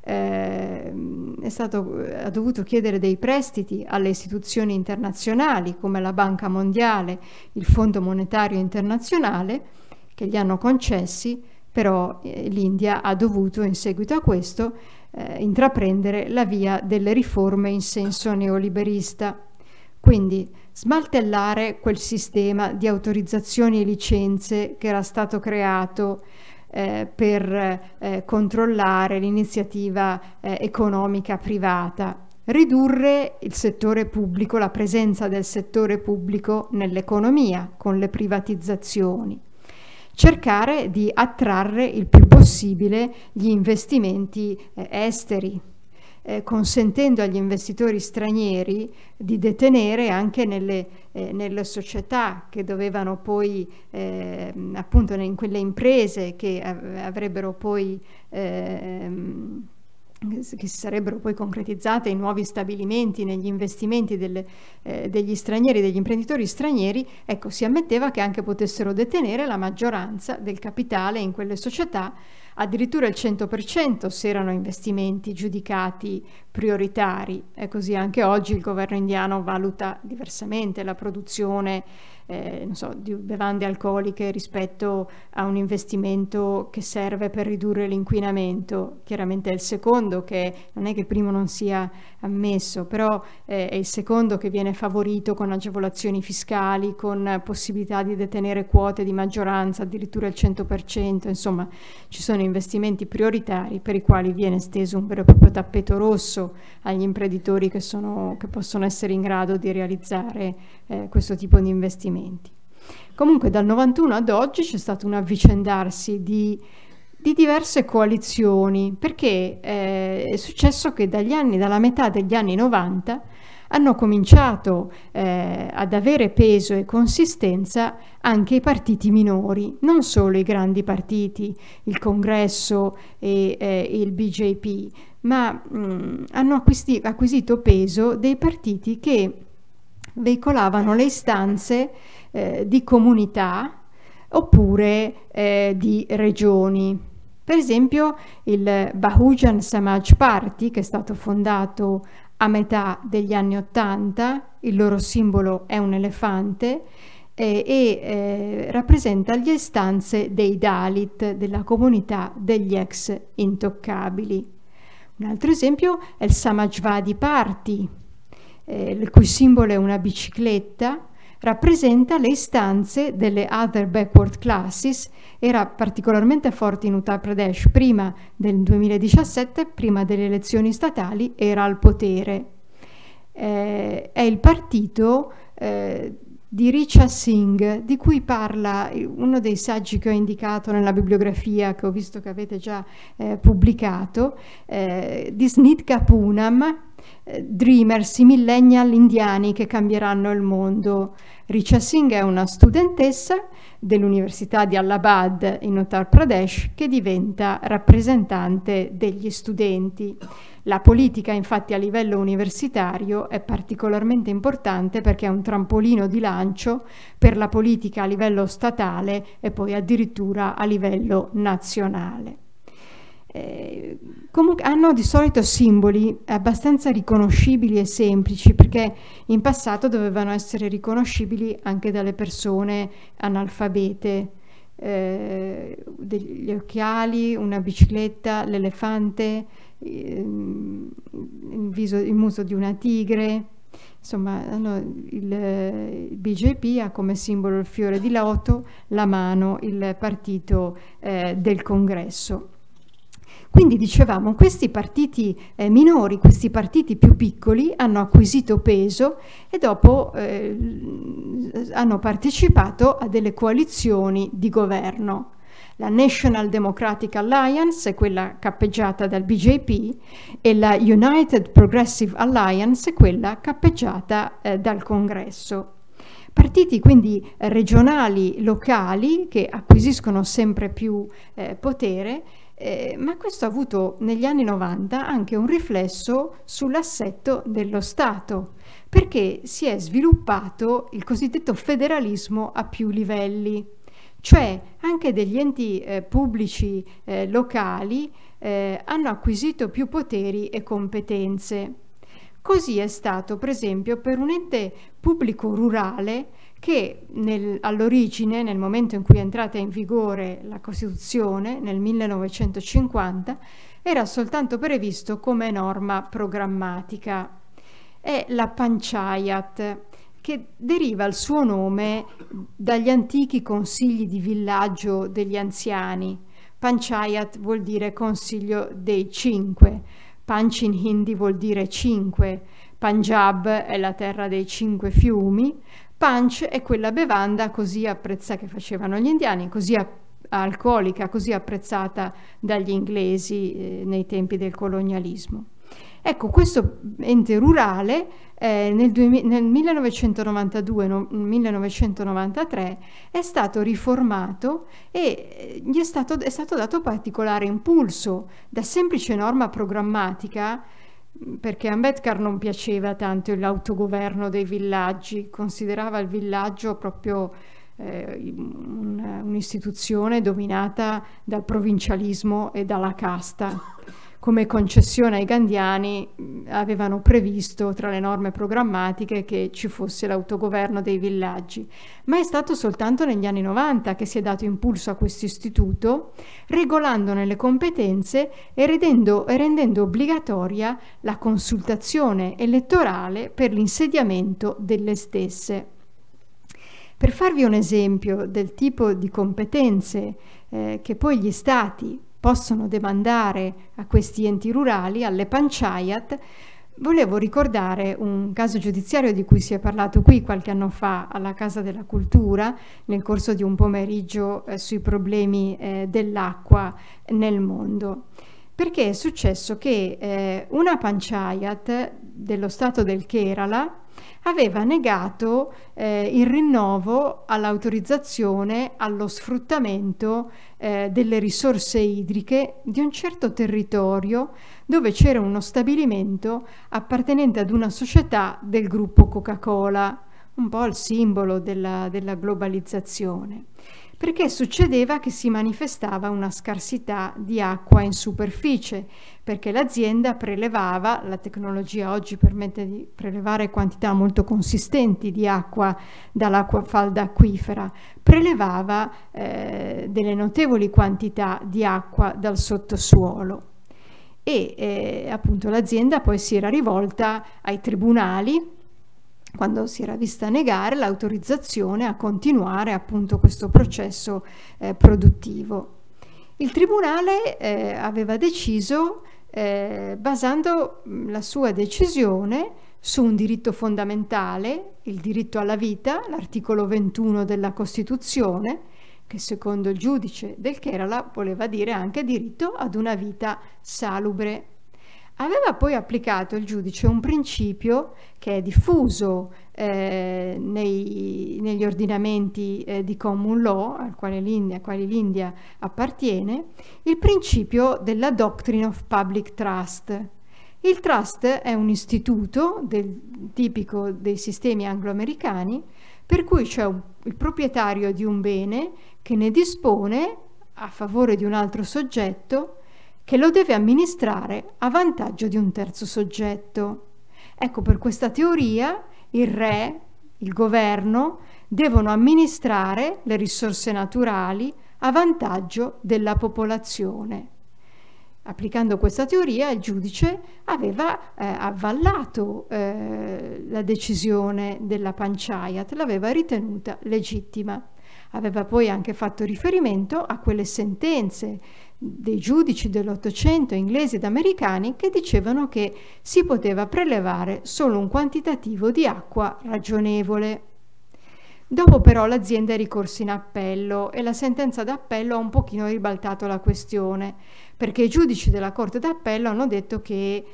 B: eh, è stato, ha dovuto chiedere dei prestiti alle istituzioni internazionali come la Banca Mondiale, il Fondo Monetario Internazionale, che gli hanno concessi, però eh, l'India ha dovuto in seguito a questo Eh, intraprendere la via delle riforme in senso neoliberista. Quindi smantellare quel sistema di autorizzazioni e licenze che era stato creato eh, per eh, controllare l'iniziativa eh, economica privata, ridurre il settore pubblico, la presenza del settore pubblico nell'economia con le privatizzazioni, cercare di attrarre il più possibile gli investimenti eh, esteri, eh, consentendo agli investitori stranieri di detenere anche nelle, eh, nelle società che dovevano poi, eh, appunto in quelle imprese che avrebbero poi eh, che si sarebbero poi concretizzate in nuovi stabilimenti, negli investimenti delle, eh, degli stranieri, degli imprenditori stranieri, ecco, si ammetteva che anche potessero detenere la maggioranza del capitale in quelle società, addirittura il cento per cento se erano investimenti giudicati prioritari. E così anche oggi il governo indiano valuta diversamente la produzione Eh, non so, di bevande alcoliche rispetto a un investimento che serve per ridurre l'inquinamento. Chiaramente è il secondo che non è che il primo non sia ammesso, però eh, è il secondo che viene favorito con agevolazioni fiscali, con possibilità di detenere quote di maggioranza, addirittura il cento per cento. Insomma, ci sono investimenti prioritari per i quali viene steso un vero e proprio tappeto rosso agli imprenditori che, sono, che possono essere in grado di realizzare eh, questo tipo di investimenti. Comunque dal novantuno ad oggi c'è stato un avvicendarsi di, di diverse coalizioni, perché eh, è successo che dagli anni, dalla metà degli anni novanta hanno cominciato eh, ad avere peso e consistenza anche i partiti minori, non solo i grandi partiti, il Congresso e eh, il B J P, ma mh, hanno acquisti, acquisito peso dei partiti che veicolavano le istanze eh, di comunità oppure eh, di regioni. Per esempio il Bahujan Samaj Party, che è stato fondato a metà degli anni Ottanta, il loro simbolo è un elefante eh, e eh, rappresenta le istanze dei Dalit, della comunità degli ex intoccabili. Un altro esempio è il Samajwadi Party, eh, il cui simbolo è una bicicletta, rappresenta le istanze delle other backward classes, era particolarmente forte in Uttar Pradesh prima del duemiladiciassette, prima delle elezioni statali, era al potere. Eh, è il partito eh, di Richa Singh, di cui parla uno dei saggi che ho indicato nella bibliografia, che ho visto che avete già eh, pubblicato, eh, di Snitka Poonam, eh, Dreamers, i millennial indiani che cambieranno il mondo. Richa Singh è una studentessa dell'Università di Allahabad in Uttar Pradesh che diventa rappresentante degli studenti. La politica, infatti, a livello universitario è particolarmente importante perché è un trampolino di lancio per la politica a livello statale e poi addirittura a livello nazionale. Eh, comunque hanno di solito simboli abbastanza riconoscibili e semplici, perché in passato dovevano essere riconoscibili anche dalle persone analfabete. Eh, degli occhiali, una bicicletta, l'elefante, il, viso, il muso di una tigre, insomma hanno il, il B J P ha come simbolo il fiore di loto, la mano, il partito eh, del congresso. Quindi dicevamo, questi partiti eh, minori, questi partiti più piccoli hanno acquisito peso e dopo eh, hanno partecipato a delle coalizioni di governo. La National Democratic Alliance è quella cappeggiata dal B J P e la United Progressive Alliance è quella cappeggiata eh, dal Congresso. Partiti quindi regionali, locali, che acquisiscono sempre più eh, potere. Eh, ma questo ha avuto negli anni novanta anche un riflesso sull'assetto dello Stato, perché si è sviluppato il cosiddetto federalismo a più livelli, cioè anche degli enti eh, pubblici eh, locali eh, hanno acquisito più poteri e competenze. Così è stato, per esempio, per un ente pubblico rurale che all'origine, nel momento in cui è entrata in vigore la Costituzione, nel millenovecentocinquanta, era soltanto previsto come norma programmatica. È la Panchayat, che deriva il suo nome dagli antichi consigli di villaggio degli anziani. Panchayat vuol dire consiglio dei cinque, Panch in hindi vuol dire cinque, Punjab è la terra dei cinque fiumi, Punch è quella bevanda così apprezzata che facevano gli indiani, così alcolica, così apprezzata dagli inglesi eh, nei tempi del colonialismo. Ecco, questo ente rurale eh, nel, nel millenovecentonovantadue millenovecentonovantatré è stato riformato e gli è stato, è stato dato particolare impulso da semplice norma programmatica, perché a Ambedkar non piaceva tanto l'autogoverno dei villaggi, considerava il villaggio proprio eh, un'istituzione dominata dal provincialismo e dalla casta. Come concessione ai gandhiani avevano previsto tra le norme programmatiche che ci fosse l'autogoverno dei villaggi, ma è stato soltanto negli anni novanta che si è dato impulso a questo istituto, regolandone le competenze e rendendo, e rendendo obbligatoria la consultazione elettorale per l'insediamento delle stesse. Per farvi un esempio del tipo di competenze eh, che poi gli stati possono demandare a questi enti rurali, alle Panchayat, volevo ricordare un caso giudiziario di cui si è parlato qui qualche anno fa alla Casa della Cultura, nel corso di un pomeriggio eh, sui problemi eh, dell'acqua nel mondo. Perché è successo che eh, una Panchayat dello stato del Kerala aveva negato eh, il rinnovo all'autorizzazione allo sfruttamento eh, delle risorse idriche di un certo territorio dove c'era uno stabilimento appartenente ad una società del gruppo Coca-Cola, un po' il simbolo della, della globalizzazione. Perché succedeva che si manifestava una scarsità di acqua in superficie, perché l'azienda prelevava, la tecnologia oggi permette di prelevare quantità molto consistenti di acqua dall'acquafalda acquifera, prelevava eh, delle notevoli quantità di acqua dal sottosuolo. e eh, appunto l'azienda poi si era rivolta ai tribunali quando si era vista negare l'autorizzazione a continuare appunto questo processo eh, produttivo. Il tribunale eh, aveva deciso, eh, basando la sua decisione su un diritto fondamentale, il diritto alla vita, l'articolo ventuno della Costituzione, che secondo il giudice del Kerala voleva dire anche diritto ad una vita salubre. Aveva poi applicato il giudice un principio che è diffuso eh, nei, negli ordinamenti eh, di common law, al quale l'India, quali l'India appartiene, il principio della Doctrine of Public Trust. Il trust è un istituto del, tipico dei sistemi anglo-americani, per cui c'è un, il proprietario di un bene che ne dispone a favore di un altro soggetto che lo deve amministrare a vantaggio di un terzo soggetto. Ecco, per questa teoria il re, il governo, devono amministrare le risorse naturali a vantaggio della popolazione. Applicando questa teoria, il giudice aveva eh, avvallato eh, la decisione della Panchayat, l'aveva ritenuta legittima. Aveva poi anche fatto riferimento a quelle sentenze dei giudici dell'Ottocento, inglesi ed americani, che dicevano che si poteva prelevare solo un quantitativo di acqua ragionevole. Dopo però l'azienda è ricorsa in appello e la sentenza d'appello ha un pochino ribaltato la questione, perché i giudici della Corte d'Appello hanno detto che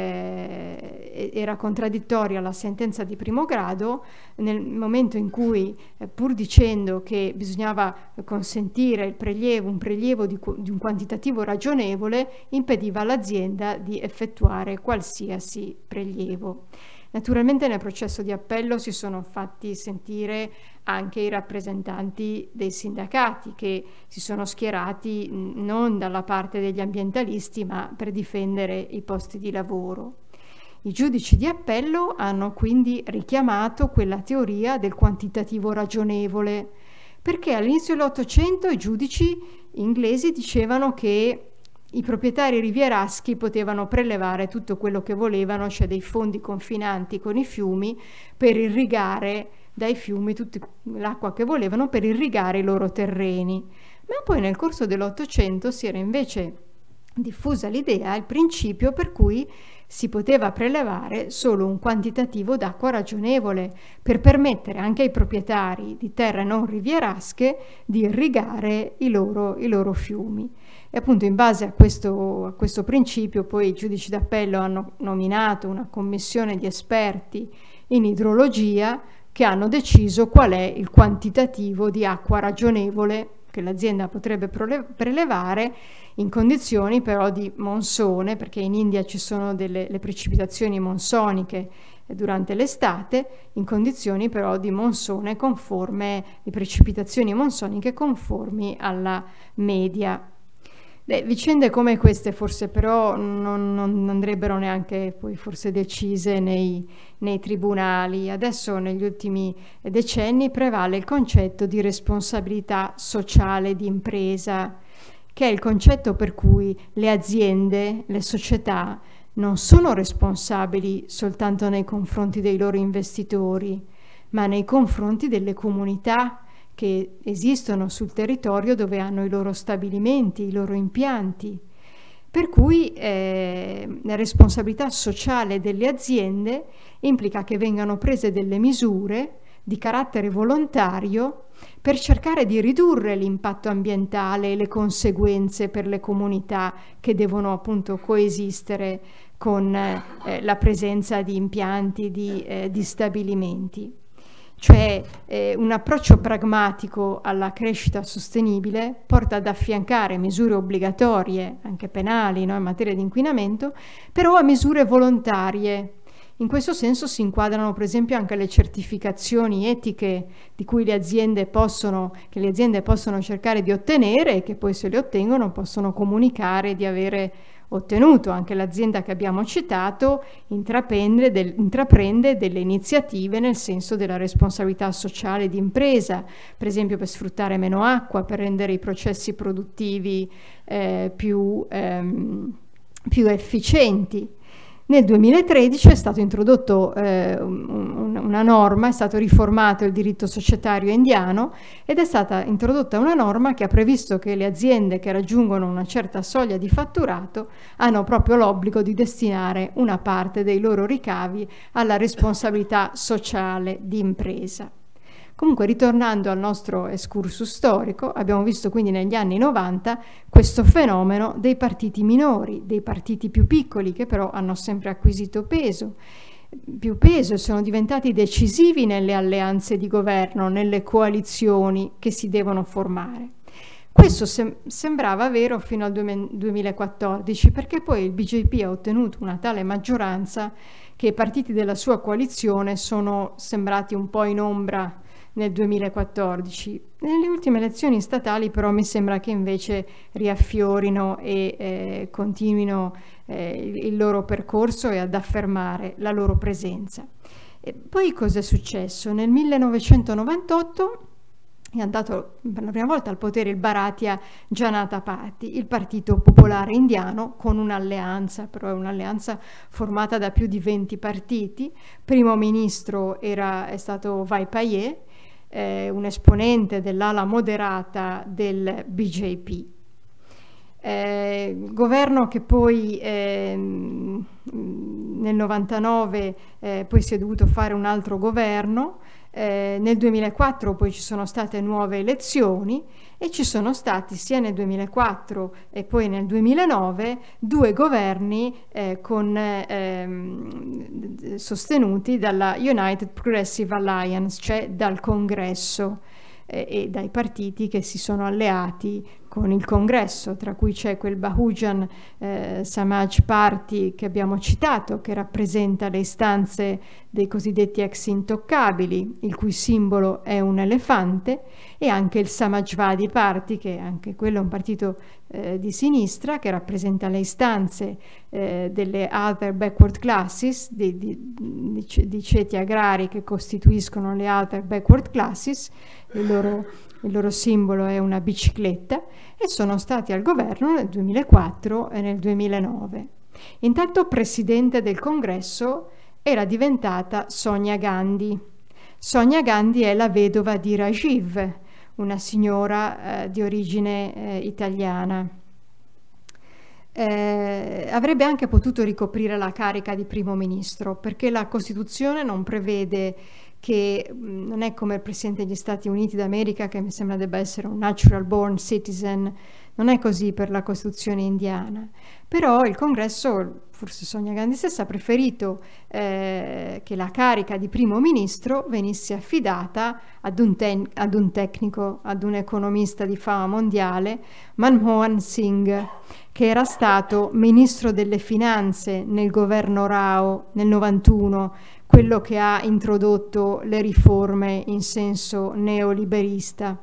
B: eh, era contraddittoria la sentenza di primo grado nel momento in cui, eh, pur dicendo che bisognava consentire il prelievo, un prelievo di, di un quantitativo ragionevole, impediva all'azienda di effettuare qualsiasi prelievo. Naturalmente nel processo di appello si sono fatti sentire anche i rappresentanti dei sindacati, che si sono schierati non dalla parte degli ambientalisti ma per difendere i posti di lavoro. I giudici di appello hanno quindi richiamato quella teoria del quantitativo ragionevole, perché all'inizio dell'Ottocento i giudici inglesi dicevano che i proprietari rivieraschi potevano prelevare tutto quello che volevano, cioè dei fondi confinanti con i fiumi, per irrigare dai fiumi tutta l'acqua che volevano per irrigare i loro terreni. Ma poi nel corso dell'Ottocento si era invece diffusa l'idea, il principio per cui si poteva prelevare solo un quantitativo d'acqua ragionevole per permettere anche ai proprietari di terre non rivierasche di irrigare i loro, i loro fiumi. E appunto in base a questo, a questo principio poi i giudici d'appello hanno nominato una commissione di esperti in idrologia che hanno deciso qual è il quantitativo di acqua ragionevole che l'azienda potrebbe prelevare in condizioni però di monsone, perché in India ci sono delle le precipitazioni monsoniche durante l'estate, in condizioni però di monsone conforme, di precipitazioni monsoniche conformi alla media. Beh, vicende come queste forse però non, non andrebbero neanche poi forse decise nei, nei tribunali. Adesso negli ultimi decenni prevale il concetto di responsabilità sociale di impresa, che è il concetto per cui le aziende, le società non sono responsabili soltanto nei confronti dei loro investitori, ma nei confronti delle comunità che esistono sul territorio dove hanno i loro stabilimenti, i loro impianti. Per cui eh, la responsabilità sociale delle aziende implica che vengano prese delle misure di carattere volontario per cercare di ridurre l'impatto ambientale e le conseguenze per le comunità che devono appunto coesistere con eh, la presenza di impianti, di, eh, di stabilimenti. Cioè eh, un approccio pragmatico alla crescita sostenibile porta ad affiancare misure obbligatorie, anche penali, no, in materia di inquinamento, però a misure volontarie. In questo senso si inquadrano per esempio anche le certificazioni etiche di cui le aziende possono, che le aziende possono cercare di ottenere e che poi se le ottengono possono comunicare di avere ottenuto. Anche l'azienda che abbiamo citato intraprende, del, intraprende delle iniziative nel senso della responsabilità sociale di impresa, per esempio per sfruttare meno acqua, per rendere i processi produttivi eh, più, ehm, più efficienti. Nel duemilatredici è stato introdotto eh, un, una norma, è stato riformato il diritto societario indiano ed è stata introdotta una norma che ha previsto che le aziende che raggiungono una certa soglia di fatturato hanno proprio l'obbligo di destinare una parte dei loro ricavi alla responsabilità sociale di impresa. Comunque, ritornando al nostro excursus storico, abbiamo visto quindi negli anni novanta questo fenomeno dei partiti minori, dei partiti più piccoli che però hanno sempre acquisito peso, più peso e sono diventati decisivi nelle alleanze di governo, nelle coalizioni che si devono formare. Questo sem- sembrava vero fino al duemilaquattordici, perché poi il B J P ha ottenuto una tale maggioranza che i partiti della sua coalizione sono sembrati un po' in ombra nel duemilaquattordici. Nelle ultime elezioni statali però mi sembra che invece riaffiorino e eh, continuino eh, il, il loro percorso e ad affermare la loro presenza. E poi cosa è successo? Nel millenovecentonovantotto è andato per la prima volta al potere il Bharatiya Janata Party, il partito popolare indiano, con un'alleanza, però è un'alleanza formata da più di venti partiti. Primo ministro era, è stato Vajpayee, Eh, un esponente dell'ala moderata del B J P. Eh, governo che poi eh, nel novantanove eh, poi si è dovuto fare un altro governo, eh, nel duemilaquattro poi ci sono state nuove elezioni e ci sono stati sia nel duemilaquattro e poi nel duemilanove due governi eh, con, ehm, sostenuti dalla United Progressive Alliance, cioè dal Congresso eh, e dai partiti che si sono alleati con il Congresso, tra cui c'è quel Bahujan eh, Samaj Party che abbiamo citato, che rappresenta le istanze dei cosiddetti ex intoccabili, il cui simbolo è un elefante, e anche il Samajwadi Party, che anche quello è un partito eh, di sinistra, che rappresenta le istanze eh, delle other backward classes, di, di, di, di ceti agrari che costituiscono le other backward classes. Il loro, il loro simbolo è una bicicletta, e sono stati al governo nel duemilaquattro e nel duemilanove. Intanto presidente del Congresso era diventata Sonia Gandhi. Sonia Gandhi è la vedova di Rajiv, una signora eh, di origine eh, italiana. Eh, avrebbe anche potuto ricoprire la carica di primo ministro, perché la Costituzione non prevede che, non è come il Presidente degli Stati Uniti d'America, che mi sembra debba essere un natural born citizen, non è così per la Costituzione indiana. Però il Congresso, forse Sonia Gandhi stessa, ha preferito eh, che la carica di primo ministro venisse affidata ad un, ad un tecnico, ad un economista di fama mondiale, Manmohan Singh, che era stato ministro delle finanze nel governo Rao nel novantuno, quello che ha introdotto le riforme in senso neoliberista.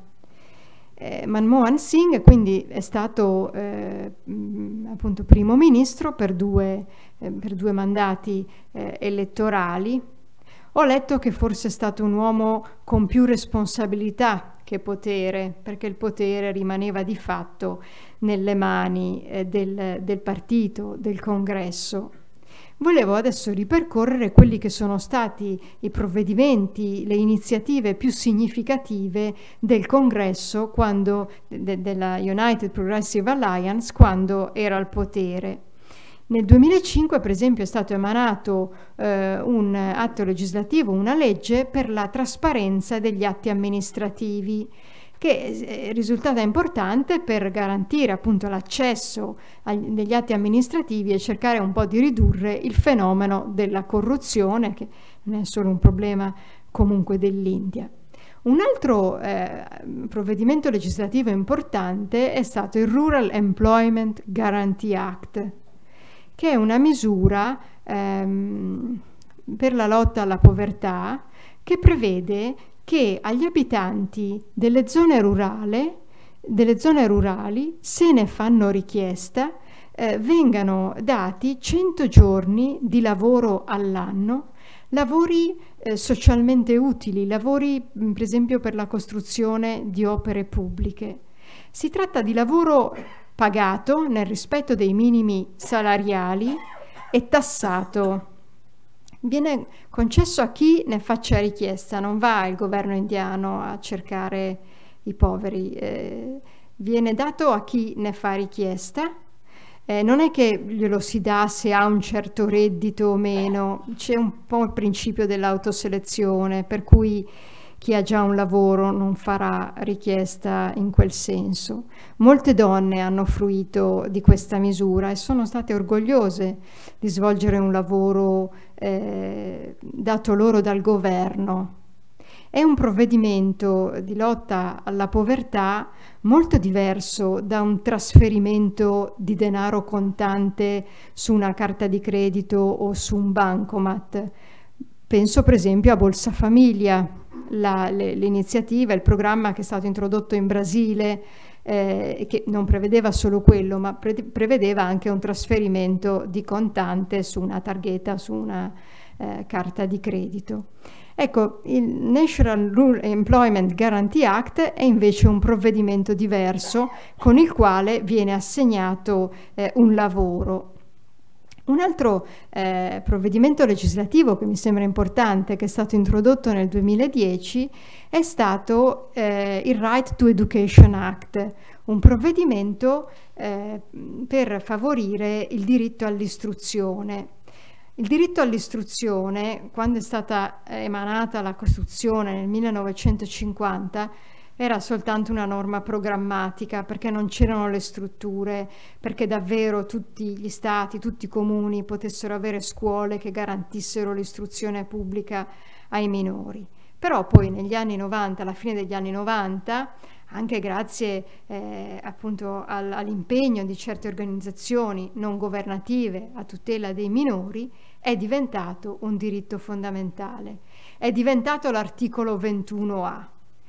B: Eh, Manmohan Singh quindi è stato eh, appunto primo ministro per due, eh, per due mandati eh, elettorali. Ho letto che forse è stato un uomo con più responsabilità che potere, perché il potere rimaneva di fatto nelle mani eh, del, del partito, del Congresso. Volevo adesso ripercorrere quelli che sono stati i provvedimenti, le iniziative più significative del Congresso quando, de, della United Progressive Alliance, quando era al potere. Nel duemilacinque, per esempio, è stato emanato eh, un atto legislativo, una legge per la trasparenza degli atti amministrativi, che è risultata importante per garantire appunto l'accesso degli atti amministrativi e cercare un po' di ridurre il fenomeno della corruzione, che non è solo un problema comunque dell'India. Un altro eh, provvedimento legislativo importante è stato il Rural Employment Guarantee Act, che è una misura ehm, per la lotta alla povertà che prevede che agli abitanti delle zone rurali, delle zone rurali, se ne fanno richiesta, eh, vengano dati cento giorni di lavoro all'anno, lavori eh, socialmente utili, lavori mh, per esempio per la costruzione di opere pubbliche. Si tratta di lavoro pagato nel rispetto dei minimi salariali e tassato. Viene concesso a chi ne faccia richiesta, non va il governo indiano a cercare i poveri, eh, viene dato a chi ne fa richiesta. Eh, non è che glielo si dà se ha un certo reddito o meno, c'è un po' il principio dell'autoselezione, per cui chi ha già un lavoro non farà richiesta in quel senso. Molte donne hanno fruito di questa misura e sono state orgogliose di svolgere un lavoro eh, dato loro dal governo. È un provvedimento di lotta alla povertà molto diverso da un trasferimento di denaro contante su una carta di credito o su un bancomat. Penso per esempio a Bolsa Famiglia, l'iniziativa, il programma che è stato introdotto in Brasile, eh, che non prevedeva solo quello, ma pre prevedeva anche un trasferimento di contante su una targhetta, su una eh, carta di credito. Ecco, il National Rural Employment Guarantee Act è invece un provvedimento diverso con il quale viene assegnato eh, un lavoro. Un altro eh, provvedimento legislativo che mi sembra importante, che è stato introdotto nel duemiladieci, è stato eh, il Right to Education Act, un provvedimento eh, per favorire il diritto all'istruzione. Il diritto all'istruzione, quando è stata emanata la Costituzione nel millenovecentocinquanta, era soltanto una norma programmatica, perché non c'erano le strutture, perché davvero tutti gli stati, tutti i comuni potessero avere scuole che garantissero l'istruzione pubblica ai minori. Però poi negli anni novanta, alla fine degli anni novanta, anche grazie eh, appunto al, all'impegno di certe organizzazioni non governative a tutela dei minori, è diventato un diritto fondamentale. È diventato l'articolo ventuno A.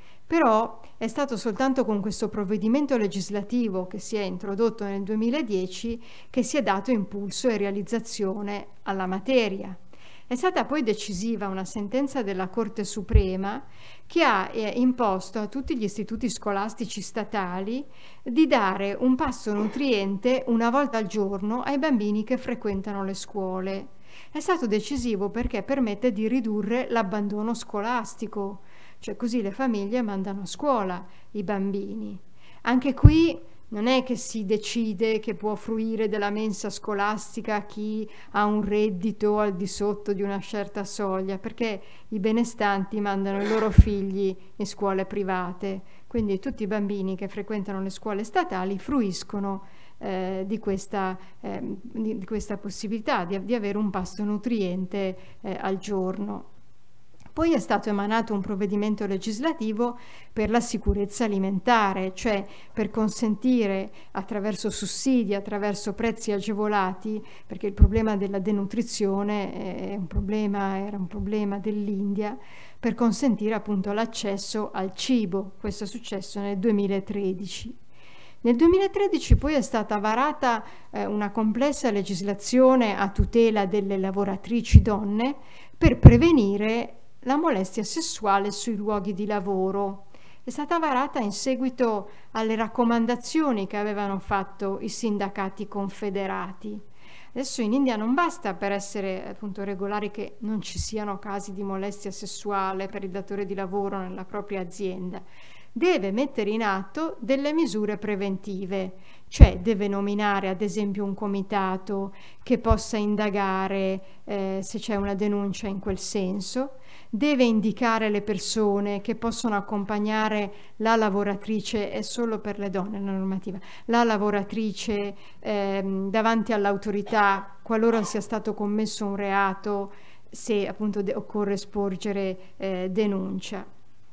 B: Però è stato soltanto con questo provvedimento legislativo che si è introdotto nel duemiladieci che si è dato impulso e realizzazione alla materia. È stata poi decisiva una sentenza della Corte Suprema che ha eh, imposto a tutti gli istituti scolastici statali di dare un pasto nutriente una volta al giorno ai bambini che frequentano le scuole. È stato decisivo perché permette di ridurre l'abbandono scolastico, cioè così le famiglie mandano a scuola i bambini. Anche qui non è che si decide che può fruire della mensa scolastica chi ha un reddito al di sotto di una certa soglia, perché i benestanti mandano i loro figli in scuole private, quindi tutti i bambini che frequentano le scuole statali fruiscono eh, di, questa, eh, di, di questa possibilità di, di avere un pasto nutriente eh, al giorno. Poi è stato emanato un provvedimento legislativo per la sicurezza alimentare, cioè per consentire attraverso sussidi, attraverso prezzi agevolati, perché il problema della denutrizione è un problema, era un problema dell'India, per consentire appunto l'accesso al cibo. Questo è successo nel duemilatredici. Nel duemilatredici poi è stata varata eh, una complessa legislazione a tutela delle lavoratrici donne per prevenire la molestia sessuale sui luoghi di lavoro. È stata varata in seguito alle raccomandazioni che avevano fatto i sindacati confederati. Adesso in India non basta per essere appunto regolari che non ci siano casi di molestia sessuale per il datore di lavoro nella propria azienda. Deve mettere in atto delle misure preventive, cioè deve nominare ad esempio un comitato che possa indagare eh, se c'è una denuncia in quel senso, deve indicare le persone che possono accompagnare la lavoratrice, è solo per le donne la normativa, la lavoratrice eh, davanti all'autorità qualora sia stato commesso un reato, se appunto occorre sporgere eh, denuncia.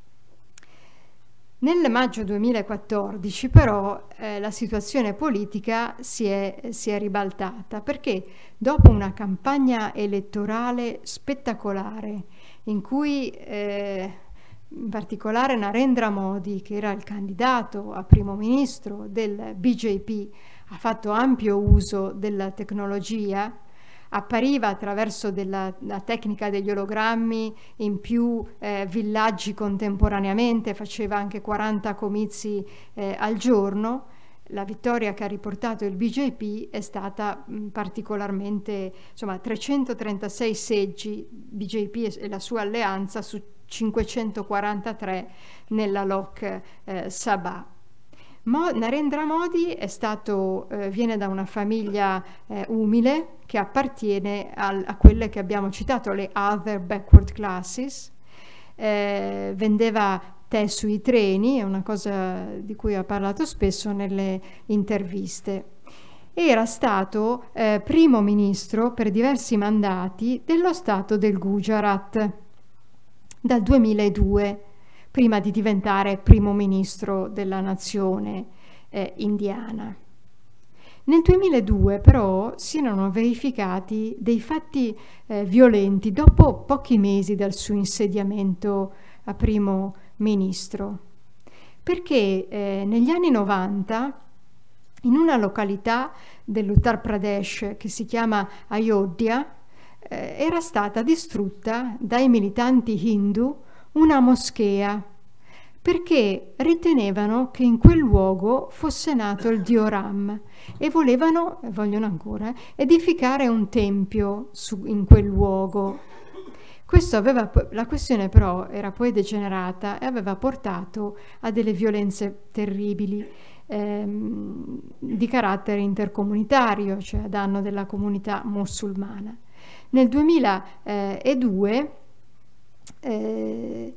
B: Nel maggio duemilaquattordici però eh, la situazione politica si è, si è ribaltata, perché dopo una campagna elettorale spettacolare in cui eh, in particolare Narendra Modi, che era il candidato a primo ministro del B J P, ha fatto ampio uso della tecnologia, appariva attraverso della, la tecnica degli ologrammi in più eh, villaggi contemporaneamente, faceva anche quaranta comizi eh, al giorno. la vittoria che ha riportato il B J P è stata mh, particolarmente, insomma, trecentotrentasei seggi B J P e la sua alleanza su cinquecentoquarantatré nella Lok eh, Sabha. Mo, Narendra Modi è stato, eh, viene da una famiglia eh, umile che appartiene al, a quelle che abbiamo citato, le other backward classes. Eh, vendeva tè sui treni, è una cosa di cui ha parlato spesso nelle interviste. Era stato eh, primo ministro per diversi mandati dello stato del Gujarat dal duemiladue, prima di diventare primo ministro della nazione eh, indiana. Nel duemiladue però si erano verificati dei fatti eh, violenti dopo pochi mesi dal suo insediamento a primo ministro, perché eh, negli anni novanta in una località dell'Uttar Pradesh che si chiama Ayodhya eh, era stata distrutta dai militanti hindu una moschea, perché ritenevano che in quel luogo fosse nato il dio Ram e volevano, e vogliono ancora, edificare un tempio su, in quel luogo. Questo aveva, la questione però era poi degenerata e aveva portato a delle violenze terribili ehm, di carattere intercomunitario, cioè a danno della comunità musulmana. Nel duemiladue eh,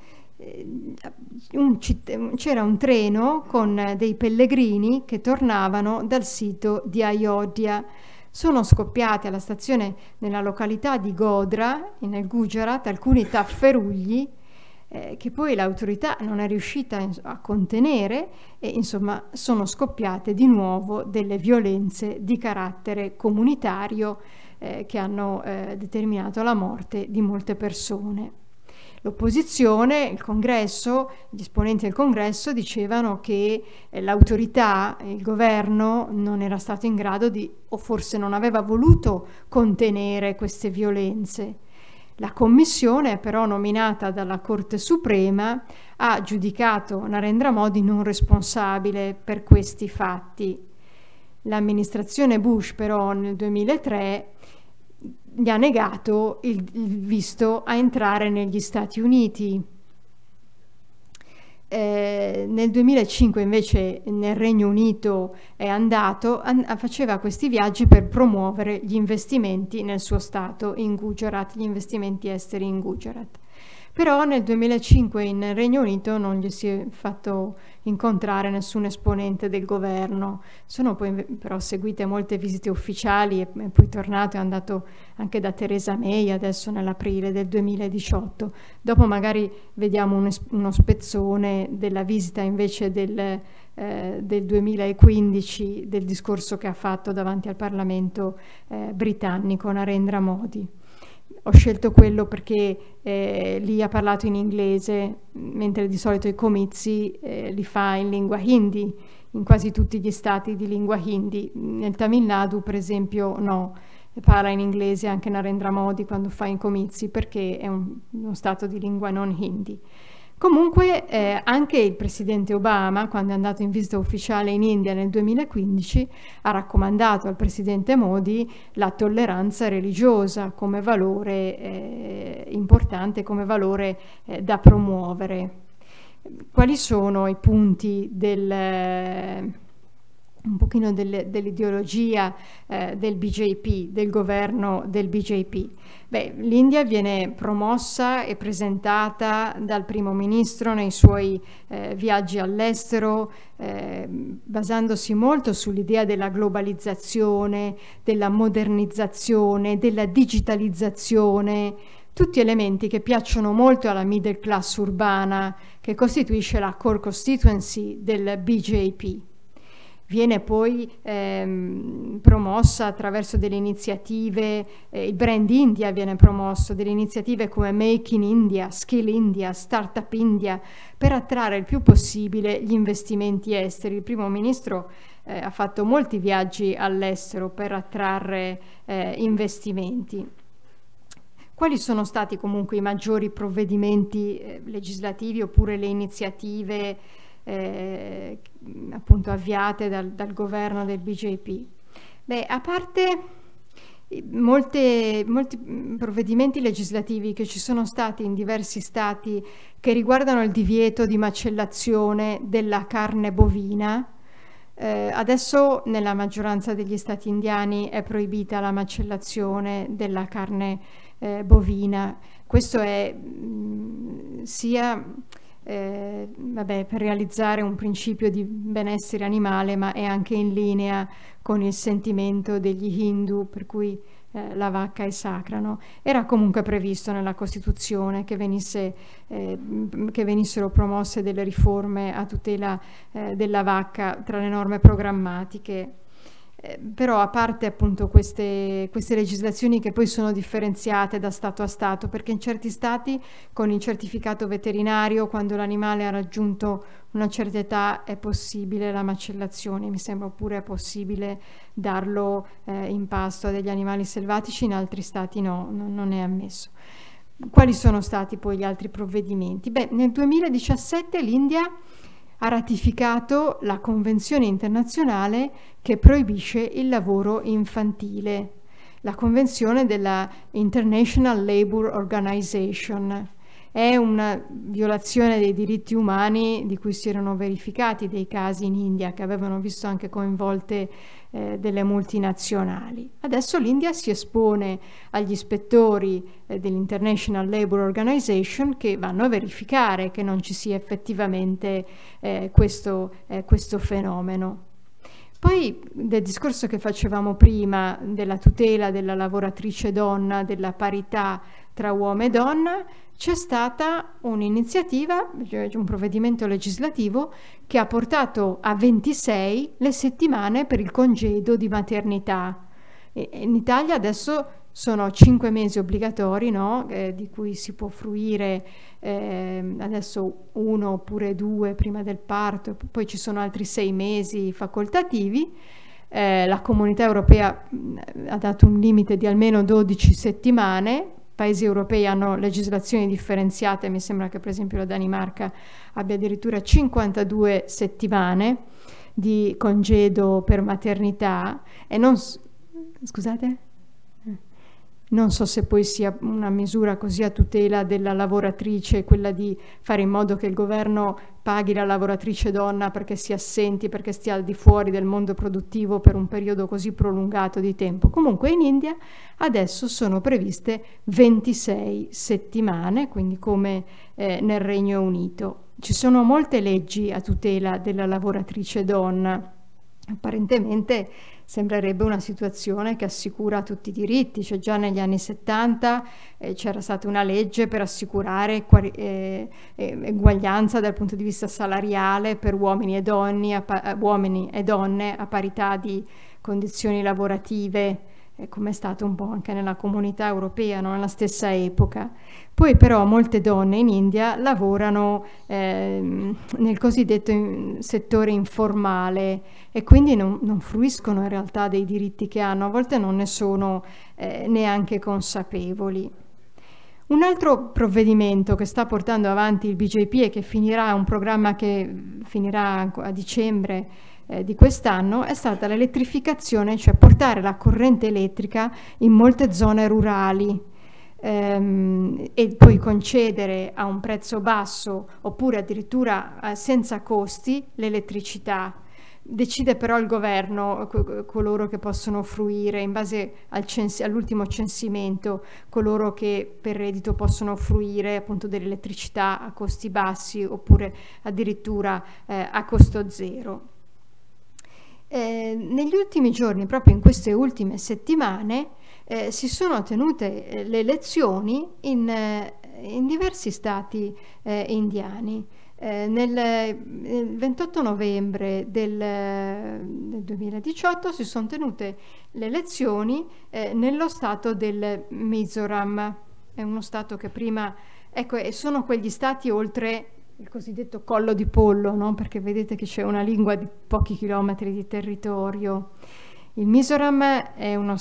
B: c'era un treno con dei pellegrini che tornavano dal sito di Ayodhya. Sono scoppiati alla stazione nella località di Godhra, nel Gujarat, alcuni tafferugli eh, che poi l'autorità non è riuscita a contenere e insomma sono scoppiate di nuovo delle violenze di carattere comunitario eh, che hanno eh, determinato la morte di molte persone. L'opposizione, il congresso, gli esponenti del congresso dicevano che eh, l'autorità, il governo non era stato in grado di, o forse non aveva voluto contenere queste violenze. La commissione, però nominata dalla Corte Suprema, ha giudicato Narendra Modi non responsabile per questi fatti. L'amministrazione Bush, però, nel duemilatré gli ha negato il, il visto a entrare negli Stati Uniti. Eh, nel duemilacinque invece nel Regno Unito è andato, an, faceva questi viaggi per promuovere gli investimenti nel suo stato, in Gujarat, gli investimenti esteri in Gujarat. Però nel duemilacinque in Regno Unito non gli si è fatto incontrare nessun esponente del governo. Sono poi però seguite molte visite ufficiali e è poi tornato, è andato anche da Theresa May adesso nell'aprile del duemiladiciotto. Dopo magari vediamo uno, uno spezzone della visita invece del, eh, del duemilaquindici, del discorso che ha fatto davanti al Parlamento eh, britannico Narendra Modi. Ho scelto quello perché eh, lì ha parlato in inglese, mentre di solito i comizi eh, li fa in lingua hindi, in quasi tutti gli stati di lingua hindi. Nel Tamil Nadu, per esempio, no, parla in inglese anche Narendra Modi quando fa i comizi, perché è un, uno stato di lingua non hindi. Comunque eh, anche il presidente Obama, quando è andato in visita ufficiale in India nel duemilaquindici, ha raccomandato al presidente Modi la tolleranza religiosa come valore eh, importante, come valore eh, da promuovere. Quali sono i punti del... Eh, un pochino dell'ideologia eh, del B J P, del governo del B J P. Beh, l'India viene promossa e presentata dal primo ministro nei suoi eh, viaggi all'estero, eh, basandosi molto sull'idea della globalizzazione, della modernizzazione, della digitalizzazione, tutti elementi che piacciono molto alla middle class urbana, che costituisce la core constituency del B J P. Viene poi ehm, promossa attraverso delle iniziative, eh, il brand India viene promosso, delle iniziative come Make in India, Skill India, Startup India, per attrarre il più possibile gli investimenti esteri. Il primo ministro eh, ha fatto molti viaggi all'estero per attrarre eh, investimenti. Quali sono stati comunque i maggiori provvedimenti eh, legislativi oppure le iniziative eh, appunto avviate dal, dal governo del B J P. Beh, a parte molte, molti provvedimenti legislativi che ci sono stati in diversi stati che riguardano il divieto di macellazione della carne bovina, Eh, adesso nella maggioranza degli stati indiani è proibita la macellazione della carne eh, bovina. Questo è mh, sia eh, vabbè, per realizzare un principio di benessere animale, ma è anche in linea con il sentimento degli Hindu, per cui eh, la vacca è sacra, no? Era comunque previsto nella Costituzione che, venisse, eh, che venissero promosse delle riforme a tutela eh, della vacca tra le norme programmatiche. Eh, però a parte appunto queste, queste legislazioni che poi sono differenziate da stato a stato, perché in certi stati con il certificato veterinario, quando l'animale ha raggiunto una certa età, è possibile la macellazione, mi sembra, oppure è possibile darlo eh, in pasto a degli animali selvatici, in altri stati no, no, non è ammesso. Quali sono stati poi gli altri provvedimenti? Beh, nel duemiladiciassette l'India ha ratificato la Convenzione internazionale che proibisce il lavoro infantile, la Convenzione della International Labour Organization. È una violazione dei diritti umani di cui si erano verificati dei casi in India, che avevano visto anche coinvolte eh, delle multinazionali. Adesso l'India si espone agli ispettori eh, dell'International Labour Organization, che vanno a verificare che non ci sia effettivamente eh, questo, eh, questo fenomeno. Poi del discorso che facevamo prima della tutela della lavoratrice donna, della parità tra uomo e donna, c'è stata un'iniziativa, cioè un provvedimento legislativo che ha portato a ventisei le settimane per il congedo di maternità. In Italia adesso sono cinque mesi obbligatori, no? eh, di cui si può fruire eh, adesso uno oppure due prima del parto, poi ci sono altri sei mesi facoltativi. Eh, la Comunità Europea mh, ha dato un limite di almeno dodici settimane. Paesi europei hanno legislazioni differenziate, mi sembra che per esempio la Danimarca abbia addirittura cinquantadue settimane di congedo per maternità e non... Scusate? Non so se poi sia una misura così a tutela della lavoratrice, quella di fare in modo che il governo paghi la lavoratrice donna perché si assenti, perché stia al di fuori del mondo produttivo per un periodo così prolungato di tempo. Comunque in India adesso sono previste ventisei settimane, quindi come eh, nel Regno Unito. Ci sono molte leggi a tutela della lavoratrice donna. Apparentemente sembrerebbe una situazione che assicura tutti i diritti, cioè già negli anni settanta eh, c'era stata una legge per assicurare eh, eh, eguaglianza dal punto di vista salariale per uomini e, donne, a, uomini e donne a parità di condizioni lavorative, eh, come è stato un po' anche nella comunità europea, no? Nella stessa epoca. Poi però molte donne in India lavorano eh, nel cosiddetto in, settore informale e quindi non, non fruiscono in realtà dei diritti che hanno, a volte non ne sono eh, neanche consapevoli. Un altro provvedimento che sta portando avanti il B J P e che finirà, un programma che finirà a dicembre eh, di quest'anno, è stata l'elettrificazione, cioè portare la corrente elettrica in molte zone rurali. Ehm, e poi concedere a un prezzo basso oppure addirittura eh, senza costi l'elettricità. Decide però il governo co coloro che possono fruire in base al cens all'ultimo censimento, coloro che per reddito possono fruire appunto dell'elettricità a costi bassi oppure addirittura eh, a costo zero. Eh, negli ultimi giorni, proprio in queste ultime settimane, eh, si sono tenute eh, le elezioni in, eh, in diversi stati eh, indiani. Eh, nel, nel ventotto novembre del, del duemiladiciotto si sono tenute le elezioni eh, nello stato del Mizoram. È uno stato che prima, ecco, sono quegli stati oltre il cosiddetto collo di pollo, no? Perché vedete che c'è una lingua di pochi chilometri di territorio. Il Mizoram è uno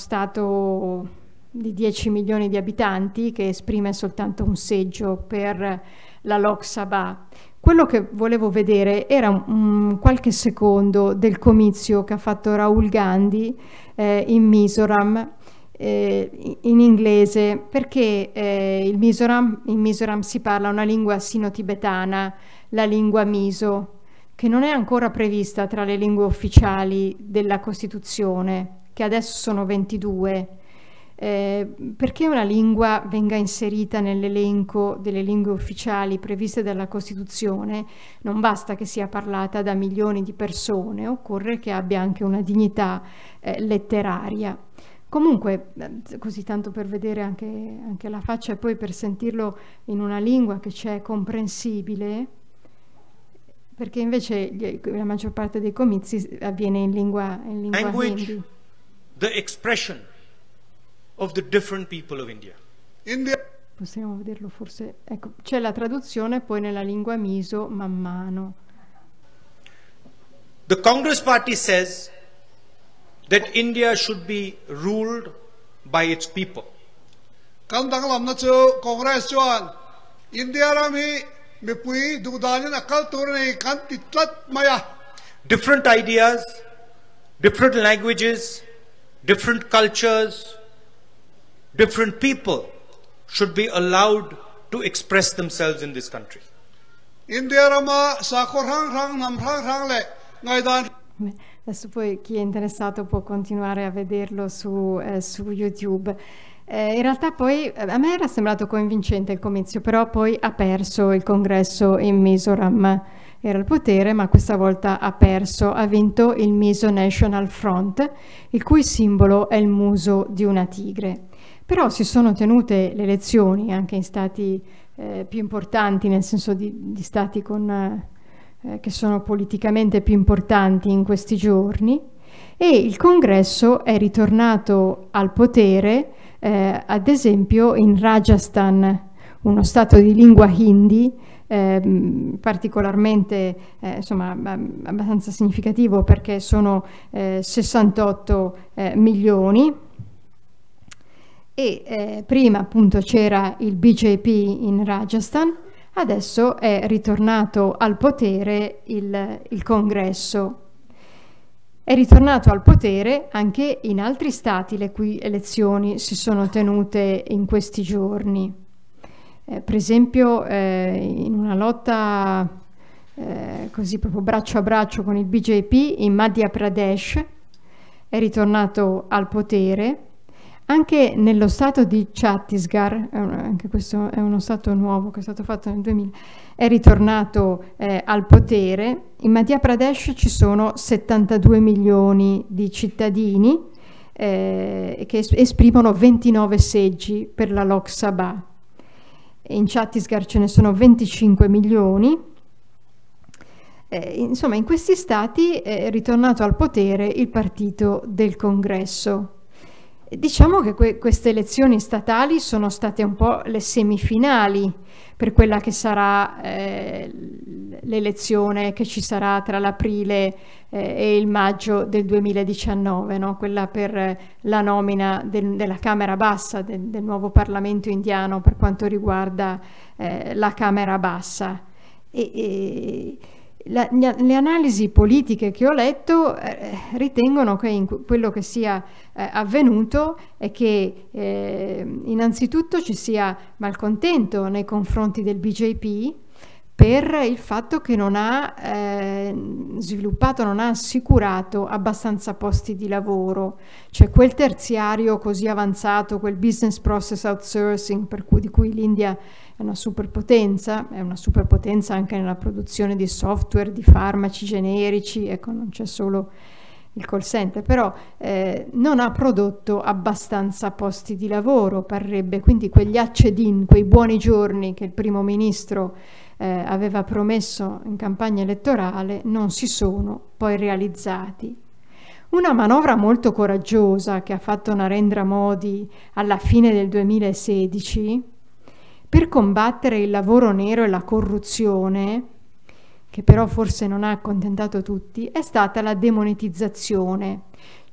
B: stato di dieci milioni di abitanti che esprime soltanto un seggio per la Lok Sabha. Quello che volevo vedere era um, qualche secondo del comizio che ha fatto Rahul Gandhi eh, in Mizoram, eh, in inglese, perché eh, il Mizoram, in Mizoram si parla una lingua sino-tibetana, la lingua Mizo, che non è ancora prevista tra le lingue ufficiali della Costituzione, che adesso sono ventidue. Eh, perché una lingua venga inserita nell'elenco delle lingue ufficiali previste dalla Costituzione, non basta che sia parlata da milioni di persone, occorre che abbia anche una dignità eh, letteraria. Comunque, così tanto per vedere anche, anche la faccia e poi per sentirlo in una lingua che c'è comprensibile, perché invece la maggior parte dei comizi avviene in lingua, in lingua
C: Language,
B: hindi.
C: The expression of the different people of India.
D: India.
B: Possiamo vederlo forse, ecco, c'è la traduzione poi nella lingua Mizo man mano.
C: The Congress Party says that India should be ruled by its people.
D: Kan danglam na chu Congress chuan India rami mipui dudanin akal turni kan titlat maya.
C: Different ideas, different languages, different cultures, different people should be allowed to express themselves in this country.
D: India rama sakor hang hang nam hang hang le ngaidan.
B: Adesso poi chi è interessato può continuare a vederlo su, eh, su YouTube. Eh, in realtà poi a me era sembrato convincente il comizio, però poi ha perso il congresso in Mizoram. Era al potere, ma questa volta ha perso, ha vinto il Mizo National Front, il cui simbolo è il muso di una tigre. Però si sono tenute le elezioni anche in stati eh, più importanti, nel senso di, di stati con, eh, che sono politicamente più importanti in questi giorni, e il congresso è ritornato al potere, eh, ad esempio in Rajasthan, uno stato di lingua hindi, eh, particolarmente eh, insomma, abbastanza significativo perché sono eh, sessantotto eh, milioni. E eh, prima appunto c'era il B J P in Rajasthan, adesso è ritornato al potere il, il congresso. È ritornato al potere anche in altri stati le cui elezioni si sono tenute in questi giorni. Eh, per esempio eh, in una lotta eh, così proprio braccio a braccio con il B J P in Madhya Pradesh è ritornato al potere. Anche nello stato di Chhattisgarh, anche questo è uno stato nuovo che è stato fatto nel duemila, è ritornato eh, al potere. In Madhya Pradesh ci sono settantadue milioni di cittadini eh, che es esprimono ventinove seggi per la Lok Sabha. In Chhattisgarh ce ne sono venticinque milioni. Eh, insomma, in questi stati è ritornato al potere il partito del congresso. Diciamo che que queste elezioni statali sono state un po' le semifinali per quella che sarà eh, l'elezione che ci sarà tra l'aprile eh, e il maggio del duemiladiciannove, no? Quella per la nomina del, della Camera Bassa, del, del nuovo Parlamento indiano per quanto riguarda eh, la Camera Bassa. E, e, La, le analisi politiche che ho letto eh, ritengono che in quello che sia eh, avvenuto è che eh, innanzitutto ci sia malcontento nei confronti del B J P per il fatto che non ha eh, sviluppato, non ha assicurato abbastanza posti di lavoro, cioè quel terziario così avanzato, quel business process outsourcing per cui, di cui l'India è una superpotenza, è una superpotenza anche nella produzione di software, di farmaci generici, ecco, non c'è solo il call center, però eh, non ha prodotto abbastanza posti di lavoro, parrebbe, quindi quegli accedin, quei buoni giorni che il primo ministro eh, aveva promesso in campagna elettorale non si sono poi realizzati. Una manovra molto coraggiosa che ha fatto Narendra Modi alla fine del duemilasedici per combattere il lavoro nero e la corruzione, che però forse non ha accontentato tutti, è stata la demonetizzazione,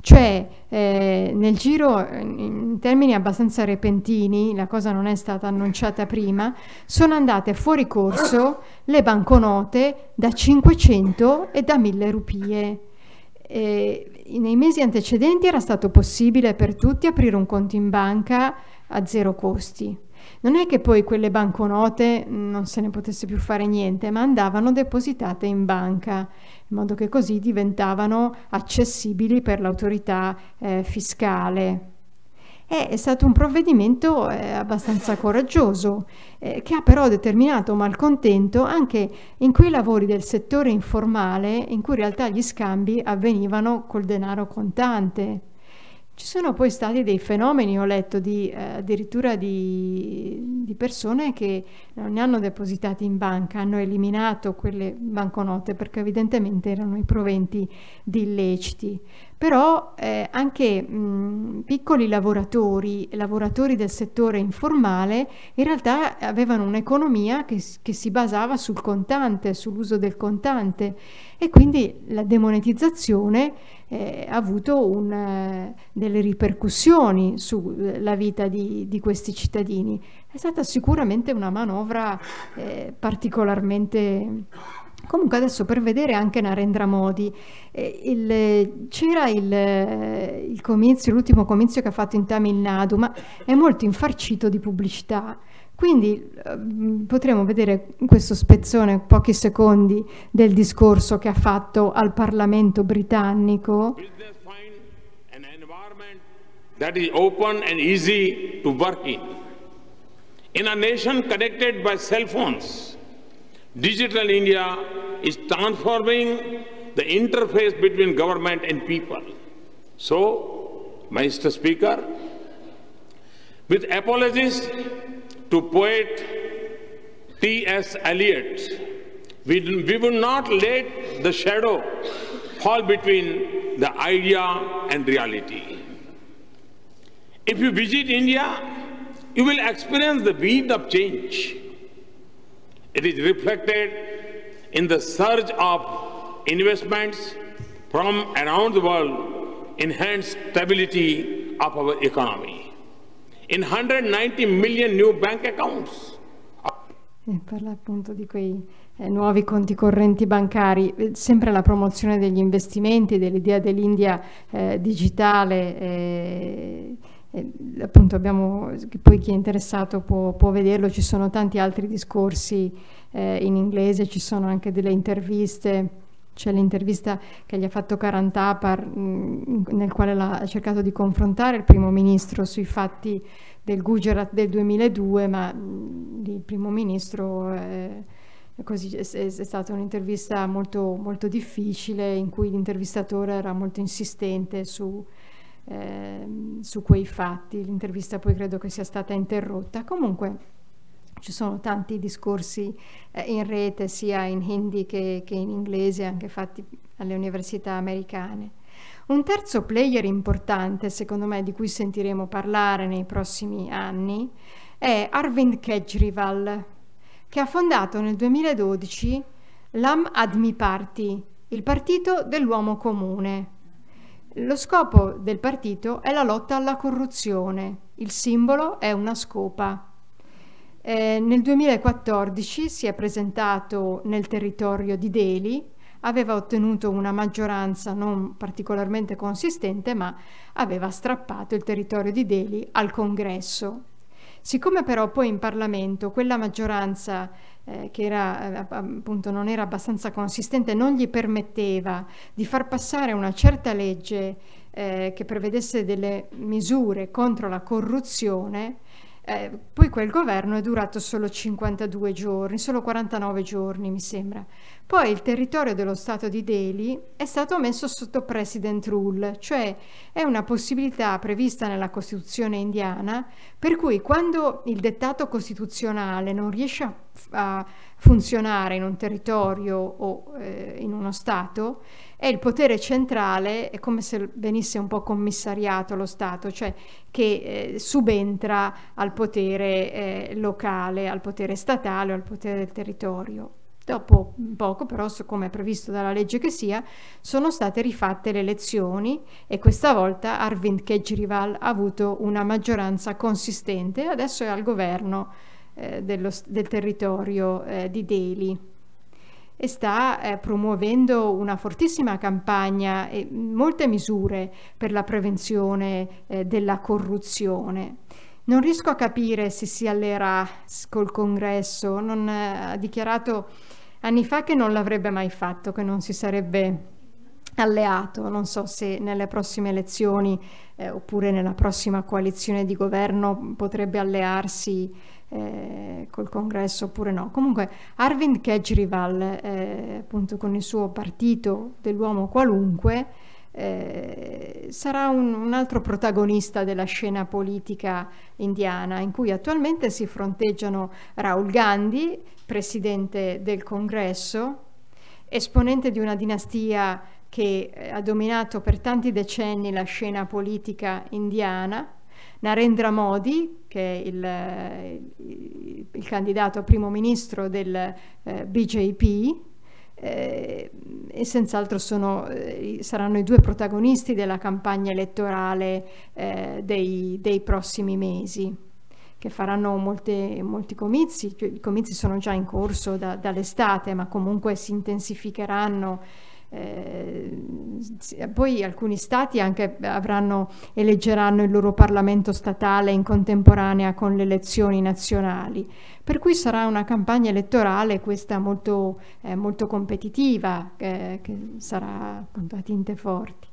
B: Cioè, eh, nel giro, in termini abbastanza repentini, la cosa non è stata annunciata prima, sono andate fuori corso le banconote da cinquecento e da mille rupie. Eh, nei mesi antecedenti era stato possibile per tutti aprire un conto in banca a zero costi. Non è che poi quelle banconote non se ne potesse più fare niente, ma andavano depositate in banca, in modo che così diventavano accessibili per l'autorità eh, fiscale. È, è stato un provvedimento eh, abbastanza coraggioso, eh, che ha però determinato malcontento anche in quei lavori del settore informale in cui in realtà gli scambi avvenivano col denaro contante. Ci sono poi stati dei fenomeni, ho letto, di, eh, addirittura di, di persone che non ne hanno depositati in banca, hanno eliminato quelle banconote perché evidentemente erano i proventi di illeciti. Però eh, anche mh, piccoli lavoratori, lavoratori del settore informale, in realtà avevano un'economia che, che si basava sul contante, sull'uso del contante, e quindi la demonetizzazione eh, ha avuto un, eh, delle ripercussioni sulla vita di, di questi cittadini. È stata sicuramente una manovra eh, particolarmente... Comunque adesso, per vedere anche Narendra Modi, eh, c'era il, il comizio, l'ultimo comizio che ha fatto in Tamil Nadu, ma è molto infarcito di pubblicità. Quindi eh, potremo vedere questo spezzone, pochi secondi, del discorso che ha fatto al Parlamento britannico.
E: Business find an environment that is open and easy to work in. In a nation connected by cell phones, Digital India is transforming the interface between government and people. So, Mister Speaker, with apologies to poet T S Eliot, we, we will not let the shadow fall between the idea and reality. If you visit India, you will experience the wind of change. It is reflected in the surge of investments from around the world, enhanced stability of our economy. In one hundred ninety million new bank accounts.
B: E parla appunto di quei eh, nuovi conti correnti bancari, sempre la promozione degli investimenti, dell'idea dell'India eh, digitale. Eh, Eh, appunto abbiamo, poi chi è interessato può, può vederlo, ci sono tanti altri discorsi eh, in inglese, ci sono anche delle interviste, c'è l'intervista che gli ha fatto Karan Thapar mh, nel quale ha cercato di confrontare il primo ministro sui fatti del Gujarat del duemiladue, ma mh, il primo ministro eh, così, è, è stata un'intervista molto, molto difficile, in cui l'intervistatore era molto insistente su Eh, su quei fatti. L'intervista poi credo che sia stata interrotta. Comunque ci sono tanti discorsi eh, in rete, sia in hindi che, che in inglese, anche fatti alle università americane. Un terzo player importante, secondo me, di cui sentiremo parlare nei prossimi anni, è Arvind Kejriwal, che ha fondato nel duemiladodici l'Aam Aadmi Party, il partito dell'uomo comune. Lo scopo del partito è la lotta alla corruzione, il simbolo è una scopa. Eh, nel duemilaquattordici si è presentato nel territorio di Delhi, aveva ottenuto una maggioranza non particolarmente consistente, ma aveva strappato il territorio di Delhi al congresso. Siccome però poi in Parlamento quella maggioranza eh, che era, eh, appunto non era abbastanza consistente, non gli permetteva di far passare una certa legge eh, che prevedesse delle misure contro la corruzione, eh, poi quel governo è durato solo cinquantadue giorni, solo quarantanove giorni mi sembra. Poi il territorio dello Stato di Delhi è stato messo sotto President Rule, cioè è una possibilità prevista nella Costituzione indiana, per cui quando il dettato costituzionale non riesce a, a funzionare in un territorio o eh, in uno Stato, è il potere centrale, è come se venisse un po' commissariato lo Stato, cioè che eh, subentra al potere eh, locale, al potere statale o al potere del territorio. Dopo poco, però, come è previsto dalla legge che sia, sono state rifatte le elezioni e questa volta Arvind Kejrival ha avuto una maggioranza consistente e adesso è al governo eh, dello, del territorio eh, di Delhi e sta eh, promuovendo una fortissima campagna e molte misure per la prevenzione eh, della corruzione. Non riesco a capire se si alleerà col Congresso, non, eh, ha dichiarato anni fa che non l'avrebbe mai fatto, che non si sarebbe alleato, non so se nelle prossime elezioni eh, oppure nella prossima coalizione di governo potrebbe allearsi eh, col Congresso oppure no. Comunque Arvind Kejrival, eh, appunto con il suo partito dell'uomo qualunque, Eh, sarà un, un altro protagonista della scena politica indiana, in cui attualmente si fronteggiano Rahul Gandhi, presidente del Congresso, esponente di una dinastia che eh, ha dominato per tanti decenni la scena politica indiana, Narendra Modi, che è il, il, il candidato a primo ministro del eh, B J P, Eh, e senz'altro sono, eh, saranno i due protagonisti della campagna elettorale eh, dei, dei prossimi mesi, che faranno molte, molti comizi. I comizi sono già in corso da, dall'estate, ma comunque si intensificheranno. Eh, poi alcuni stati anche avranno, eleggeranno il loro Parlamento statale in contemporanea con le elezioni nazionali, per cui sarà una campagna elettorale questa molto, eh, molto competitiva, eh, che sarà appunto a tinte forti.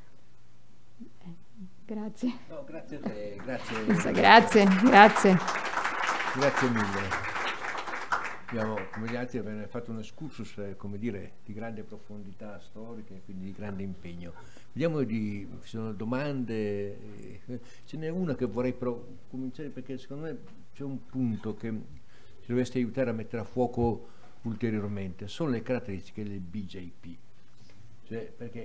B: Eh, grazie.
A: No, grazie a te, grazie.
B: Grazie, grazie.
A: Grazie mille. Abbiamo, come gli altri, abbiamo fatto un excursus, eh, come dire, di grande profondità storica e quindi di grande impegno. Vediamo di, ci sono domande, eh, ce n'è una che vorrei però cominciare, perché secondo me c'è un punto che ci dovreste aiutare a mettere a fuoco ulteriormente, sono le caratteristiche del B J P. Cioè, perché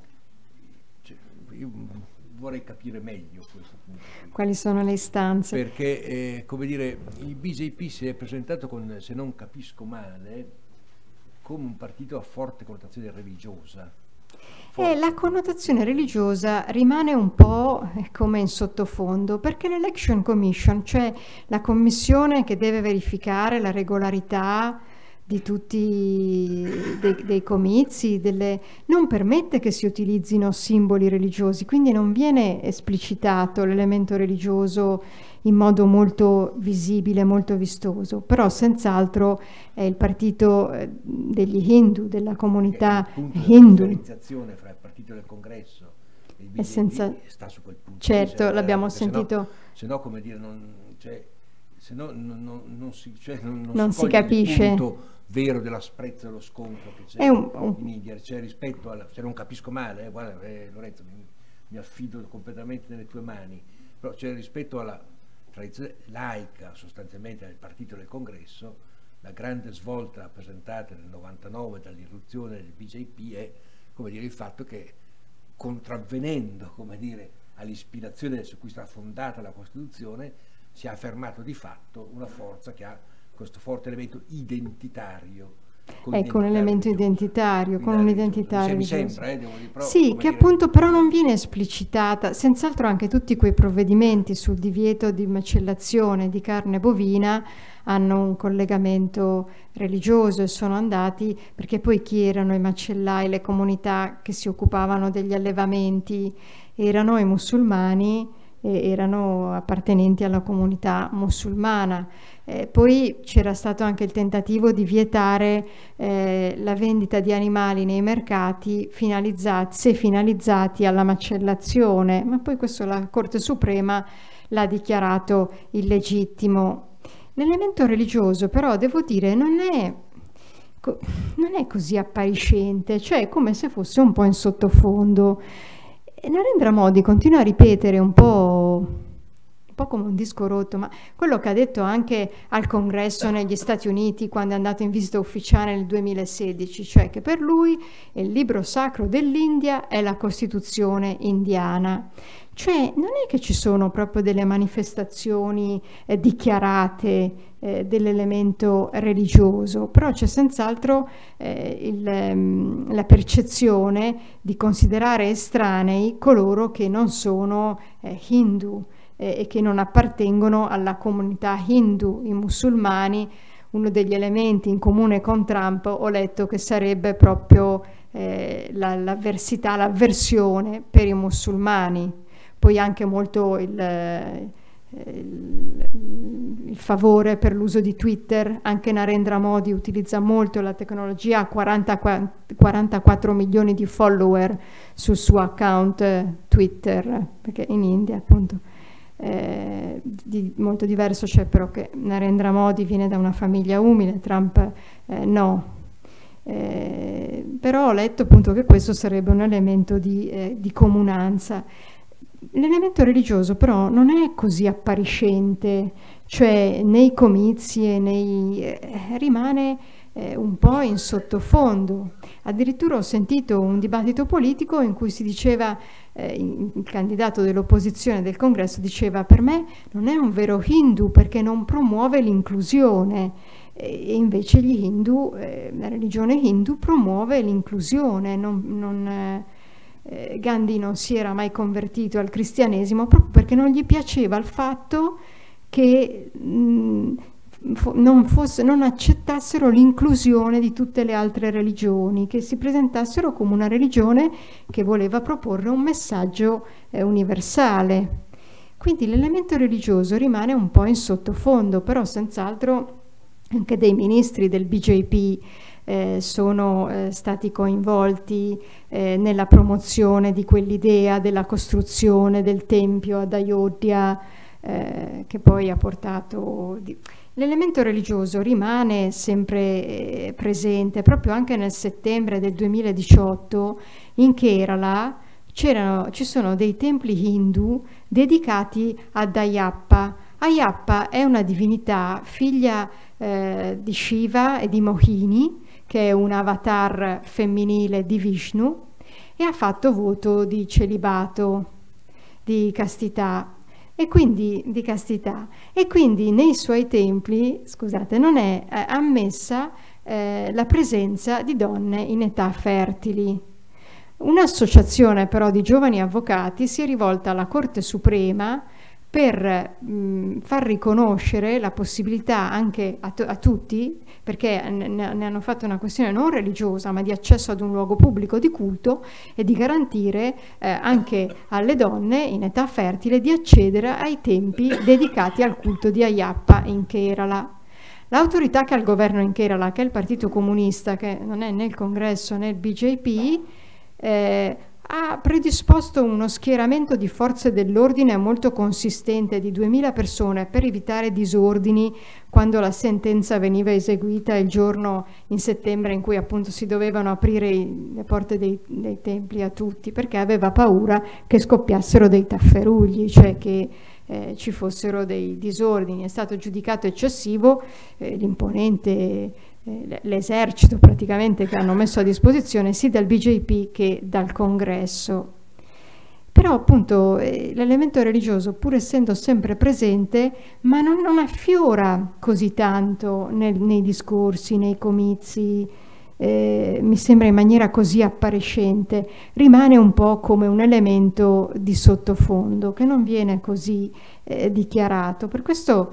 A: cioè, io vorrei capire meglio questo punto.
B: Quali sono le istanze?
A: Perché, eh, come dire, il B J P si è presentato con, se non capisco male, come un partito a forte connotazione religiosa.
B: Eh, la connotazione religiosa rimane un po' come in sottofondo, perché l'Election Commission, cioè la commissione che deve verificare la regolarità di tutti dei, dei comizi, delle, non permette che si utilizzino simboli religiosi, quindi non viene esplicitato l'elemento religioso in modo molto visibile, molto vistoso, però senz'altro è il partito degli Hindu, della comunità hindu.
A: La differenziazione fra il partito del Congresso e il B J P
B: senza...
A: sta su quel punto.
B: Certo,
A: cioè,
B: l'abbiamo sentito.
A: Se no, come dire, non, cioè, se no, non, non, non si, cioè, non, non
B: non
A: si,
B: si capisce
A: il punto vero dell'asprezzo dello scontro che c'è
B: un, un...
A: in India, cioè rispetto alla, se non capisco male, eh, guarda, eh, Lorenzo, mi, mi affido completamente nelle tue mani, però cioè, rispetto alla tradizione laica sostanzialmente del partito del Congresso, la grande svolta rappresentata nel novantanove dall'irruzione del B J P è, come dire, il fatto che, contravvenendo, come dire, all'ispirazione su cui sta fondata la Costituzione, si è affermato di fatto una forza che ha questo forte elemento identitario.
B: Ecco, un elemento identitario, con un'identità
A: mi
B: religiosa.
A: sembra, eh, devo dire, però,
B: sì, che
A: dire...
B: appunto però non viene esplicitata, senz'altro anche tutti quei provvedimenti sul divieto di macellazione di carne bovina hanno un collegamento religioso e sono andati, perché poi chi erano i macellai, le comunità che si occupavano degli allevamenti, erano i musulmani, e erano appartenenti alla comunità musulmana. Eh, poi c'era stato anche il tentativo di vietare eh, la vendita di animali nei mercati finalizzati, se finalizzati alla macellazione, ma poi questo la Corte Suprema l'ha dichiarato illegittimo. L'elemento religioso però, devo dire, non è, non è così appariscente, cioè è come se fosse un po' in sottofondo. E Narendra Modi continua a ripetere un po', po' come un disco rotto, ma quello che ha detto anche al congresso negli Stati Uniti quando è andato in visita ufficiale nel duemilasedici, cioè che per lui il libro sacro dell'India è la Costituzione indiana. Cioè non è che ci sono proprio delle manifestazioni eh, dichiarate eh, dell'elemento religioso, però c'è senz'altro eh, il, um, la percezione di considerare estranei coloro che non sono eh, hindu eh, e che non appartengono alla comunità hindu. I musulmani, uno degli elementi in comune con Trump, ho letto che sarebbe proprio eh, la, l'avversità, l'avversione per i musulmani. Poi anche molto il, il, il favore per l'uso di Twitter. Anche Narendra Modi utilizza molto la tecnologia, ha quarantaquattro milioni di follower sul suo account Twitter, perché in India appunto eh, di, molto diverso c'è, però che Narendra Modi viene da una famiglia umile, Trump eh, no. Eh, però ho letto appunto che questo sarebbe un elemento di, eh, di comunanza. L'elemento religioso però non è così appariscente, cioè nei comizi e nei, eh, rimane eh, un po' in sottofondo. Addirittura ho sentito un dibattito politico in cui si diceva, eh, il candidato dell'opposizione del congresso diceva: per me non è un vero hindu perché non promuove l'inclusione, e invece gli hindu, eh, la religione hindu promuove l'inclusione, non... non eh, Gandhi non si era mai convertito al cristianesimo proprio perché non gli piaceva il fatto che mh, non, fosse, non accettassero l'inclusione di tutte le altre religioni, che si presentassero come una religione che voleva proporre un messaggio eh, universale. Quindi l'elemento religioso rimane un po' in sottofondo, però senz'altro anche dei ministri del B J P Eh, sono eh, stati coinvolti eh, nella promozione di quell'idea della costruzione del tempio ad Ayodhya, eh, che poi ha portato... Di... L'elemento religioso rimane sempre eh, presente, proprio anche nel settembre del duemiladiciotto in Kerala c'erano, ci sono dei templi hindu dedicati ad Ayyappa. Ayyappa è una divinità figlia eh, di Shiva e di Mohini, che è un avatar femminile di Vishnu, e ha fatto voto di celibato, di castità, e quindi di castità. E quindi nei suoi templi, scusate, non è eh, ammessa eh, la presenza di donne in età fertili. Un'associazione però di giovani avvocati si è rivolta alla Corte Suprema per mh, far riconoscere la possibilità anche a, a tutti, perché ne, ne hanno fatto una questione non religiosa ma di accesso ad un luogo pubblico di culto, e di garantire eh, anche alle donne in età fertile di accedere ai templi dedicati al culto di Ayyappa in Kerala. L'autorità che ha il governo in Kerala, che è il Partito Comunista, che non è né il Congresso né il B J P, eh, ha predisposto uno schieramento di forze dell'ordine molto consistente di duemila persone per evitare disordini quando la sentenza veniva eseguita il giorno in settembre in cui appunto si dovevano aprire i, le porte dei, dei templi a tutti, perché aveva paura che scoppiassero dei tafferugli, cioè che eh, ci fossero dei disordini. È stato giudicato eccessivo eh, l'imponente l'esercito praticamente che hanno messo a disposizione sia dal B J P che dal Congresso. Però appunto eh, l'elemento religioso, pur essendo sempre presente, ma non, non affiora così tanto nel, nei discorsi, nei comizi, eh, mi sembra in maniera così appariscente, rimane un po' come un elemento di sottofondo che non viene così eh, dichiarato. Per questo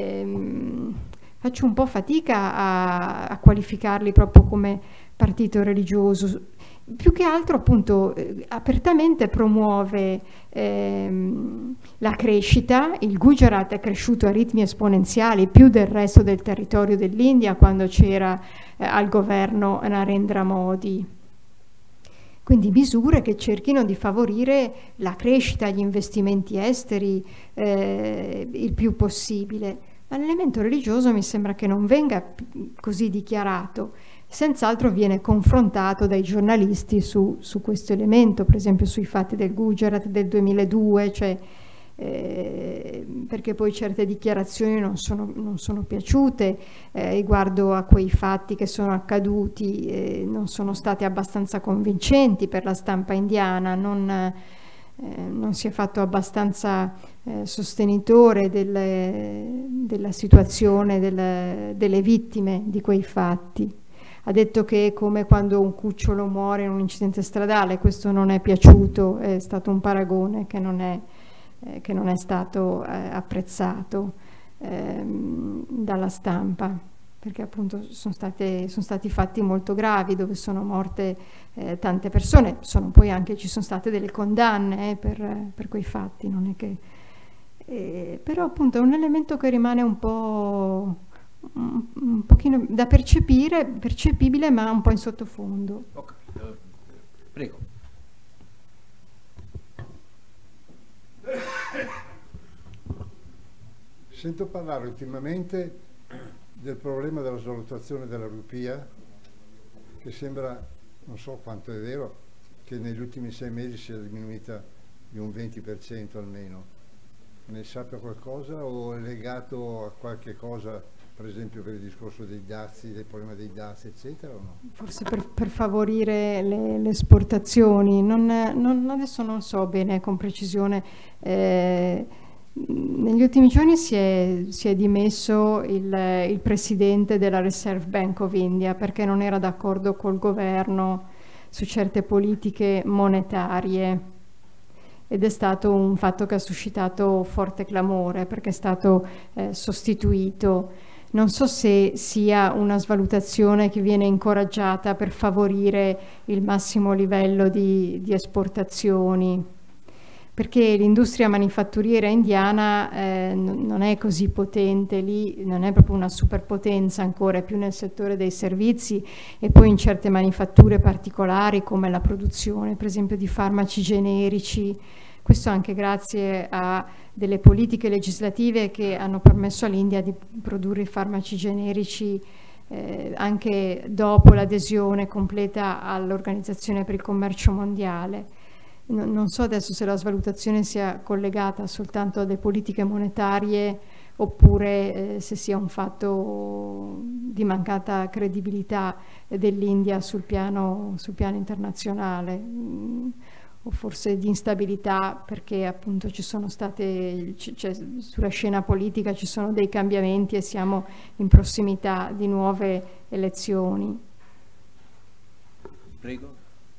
B: ehm, faccio un po' fatica a, a qualificarli proprio come partito religioso. Più che altro appunto eh, apertamente promuove ehm, la crescita. Il Gujarat è cresciuto a ritmi esponenziali più del resto del territorio dell'India quando c'era eh, al governo Narendra Modi. Quindi misure che cerchino di favorire la crescita, gli investimenti esteri eh, il più possibile. Ma l'elemento religioso mi sembra che non venga così dichiarato, senz'altro viene confrontato dai giornalisti su, su questo elemento, per esempio sui fatti del Gujarat del duemiladue, cioè eh, perché poi certe dichiarazioni non sono, non sono piaciute eh, riguardo a quei fatti che sono accaduti, eh, non sono stati abbastanza convincenti per la stampa indiana, non, eh, non si è fatto abbastanza eh, sostenitore delle, della situazione delle, delle vittime di quei fatti. Ha detto che è come quando un cucciolo muore in un incidente stradale, questo non è piaciuto, è stato un paragone che non è, eh, che non è stato eh, apprezzato ehm, dalla stampa, perché appunto sono, state, sono stati fatti molto gravi dove sono morte eh, tante persone, sono poi anche, ci sono state delle condanne eh, per, per quei fatti, non è che, eh, però appunto è un elemento che rimane un po'... Un, un pochino da percepire, percepibile ma un po' in sottofondo.
A: Okay. Uh, prego.
F: Sento parlare ultimamente del problema della svalutazione della rupia, che sembra, non so quanto è vero, che negli ultimi sei mesi sia diminuita di un venti per cento almeno. Ne sappia qualcosa o è legato a qualche cosa, per esempio per il discorso dei dazi, del problema dei dazi, eccetera, o no?
B: Forse per, per favorire le, le esportazioni, non, non, adesso non so bene con precisione. Eh, negli ultimi giorni si è, si è dimesso il, il presidente della Reserve Bank of India perché non era d'accordo col governo su certe politiche monetarie. Ed è stato un fatto che ha suscitato forte clamore perché è stato eh, sostituito. Non so se sia una svalutazione che viene incoraggiata per favorire il massimo livello di, di esportazioni, perché l'industria manifatturiera indiana eh, non è così potente, lì non è proprio una superpotenza ancora, è più nel settore dei servizi e poi in certe manifatture particolari come la produzione, per esempio di farmaci generici. Questo anche grazie a delle politiche legislative che hanno permesso all'India di produrre i farmaci generici eh, anche dopo l'adesione completa all'Organizzazione per il Commercio Mondiale. No, non so adesso se la svalutazione sia collegata soltanto a delle politiche monetarie oppure eh, se sia un fatto di mancata credibilità dell'India sul piano, sul piano internazionale. Mm. O forse di instabilità perché appunto ci sono state, cioè, sulla scena politica ci sono dei cambiamenti e siamo in prossimità di nuove elezioni.
A: Prego.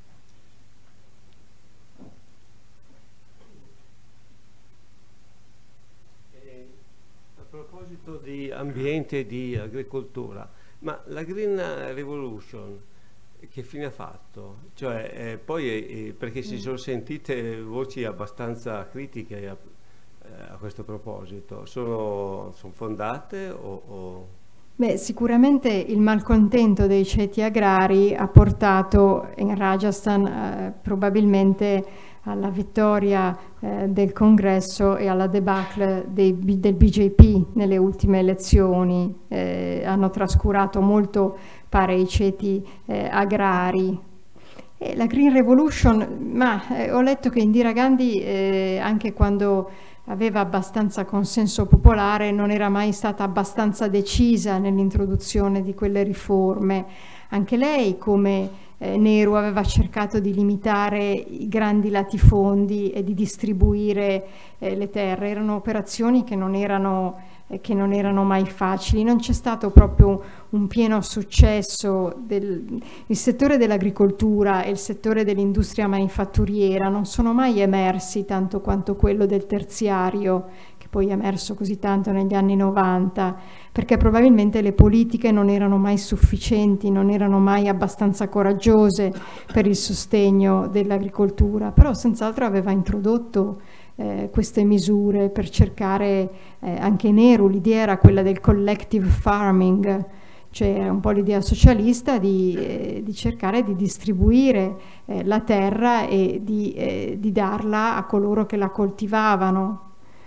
G: Eh, a proposito di ambiente e di agricoltura, ma la Green Revolution che fine ha fatto? Cioè, eh, poi eh, perché si sono sentite voci abbastanza critiche a, eh, a questo proposito, sono, sono fondate o, o...
B: Beh, sicuramente il malcontento dei ceti agrari ha portato in Rajasthan eh, probabilmente alla vittoria eh, del congresso e alla debacle dei, del B J P nelle ultime elezioni. Eh, hanno trascurato molto, pare, i ceti eh, agrari. E la Green Revolution, ma eh, ho letto che Indira Gandhi, eh, anche quando aveva abbastanza consenso popolare, non era mai stata abbastanza decisa nell'introduzione di quelle riforme. Anche lei, come eh, Nehru, aveva cercato di limitare i grandi latifondi e di distribuire eh, le terre. Erano operazioni che non erano, eh, che non erano mai facili. Non c'è stato proprio un pieno successo. Del, il settore dell'agricoltura e il settore dell'industria manifatturiera non sono mai emersi tanto quanto quello del terziario, che poi è emerso così tanto negli anni novanta, perché probabilmente le politiche non erano mai sufficienti, non erano mai abbastanza coraggiose per il sostegno dell'agricoltura, però senz'altro aveva introdotto eh, queste misure per cercare, eh, anche Nehru, l'idea era quella del collective farming, cioè un po' l'idea socialista di, eh, di cercare di distribuire eh, la terra e di, eh, di darla a coloro che la coltivavano.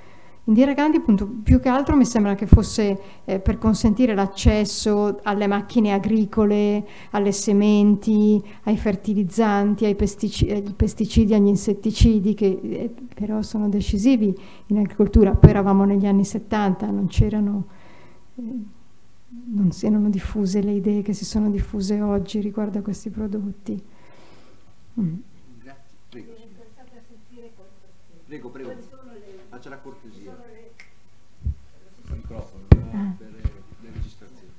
B: Indira Gandhi, appunto, più che altro mi sembra che fosse eh, per consentire l'accesso alle macchine agricole, alle sementi, ai fertilizzanti, ai pesticidi, ai pesticidi, agli insetticidi, che eh, però sono decisivi in agricoltura. Poi eravamo negli anni settanta, non c'erano, eh, non si erano diffuse le idee che si sono diffuse oggi riguardo a questi prodotti. Mm.
A: Grazie, prego. Prego, prego, faccia la cortesia. Il microfono no? Per le registrazioni.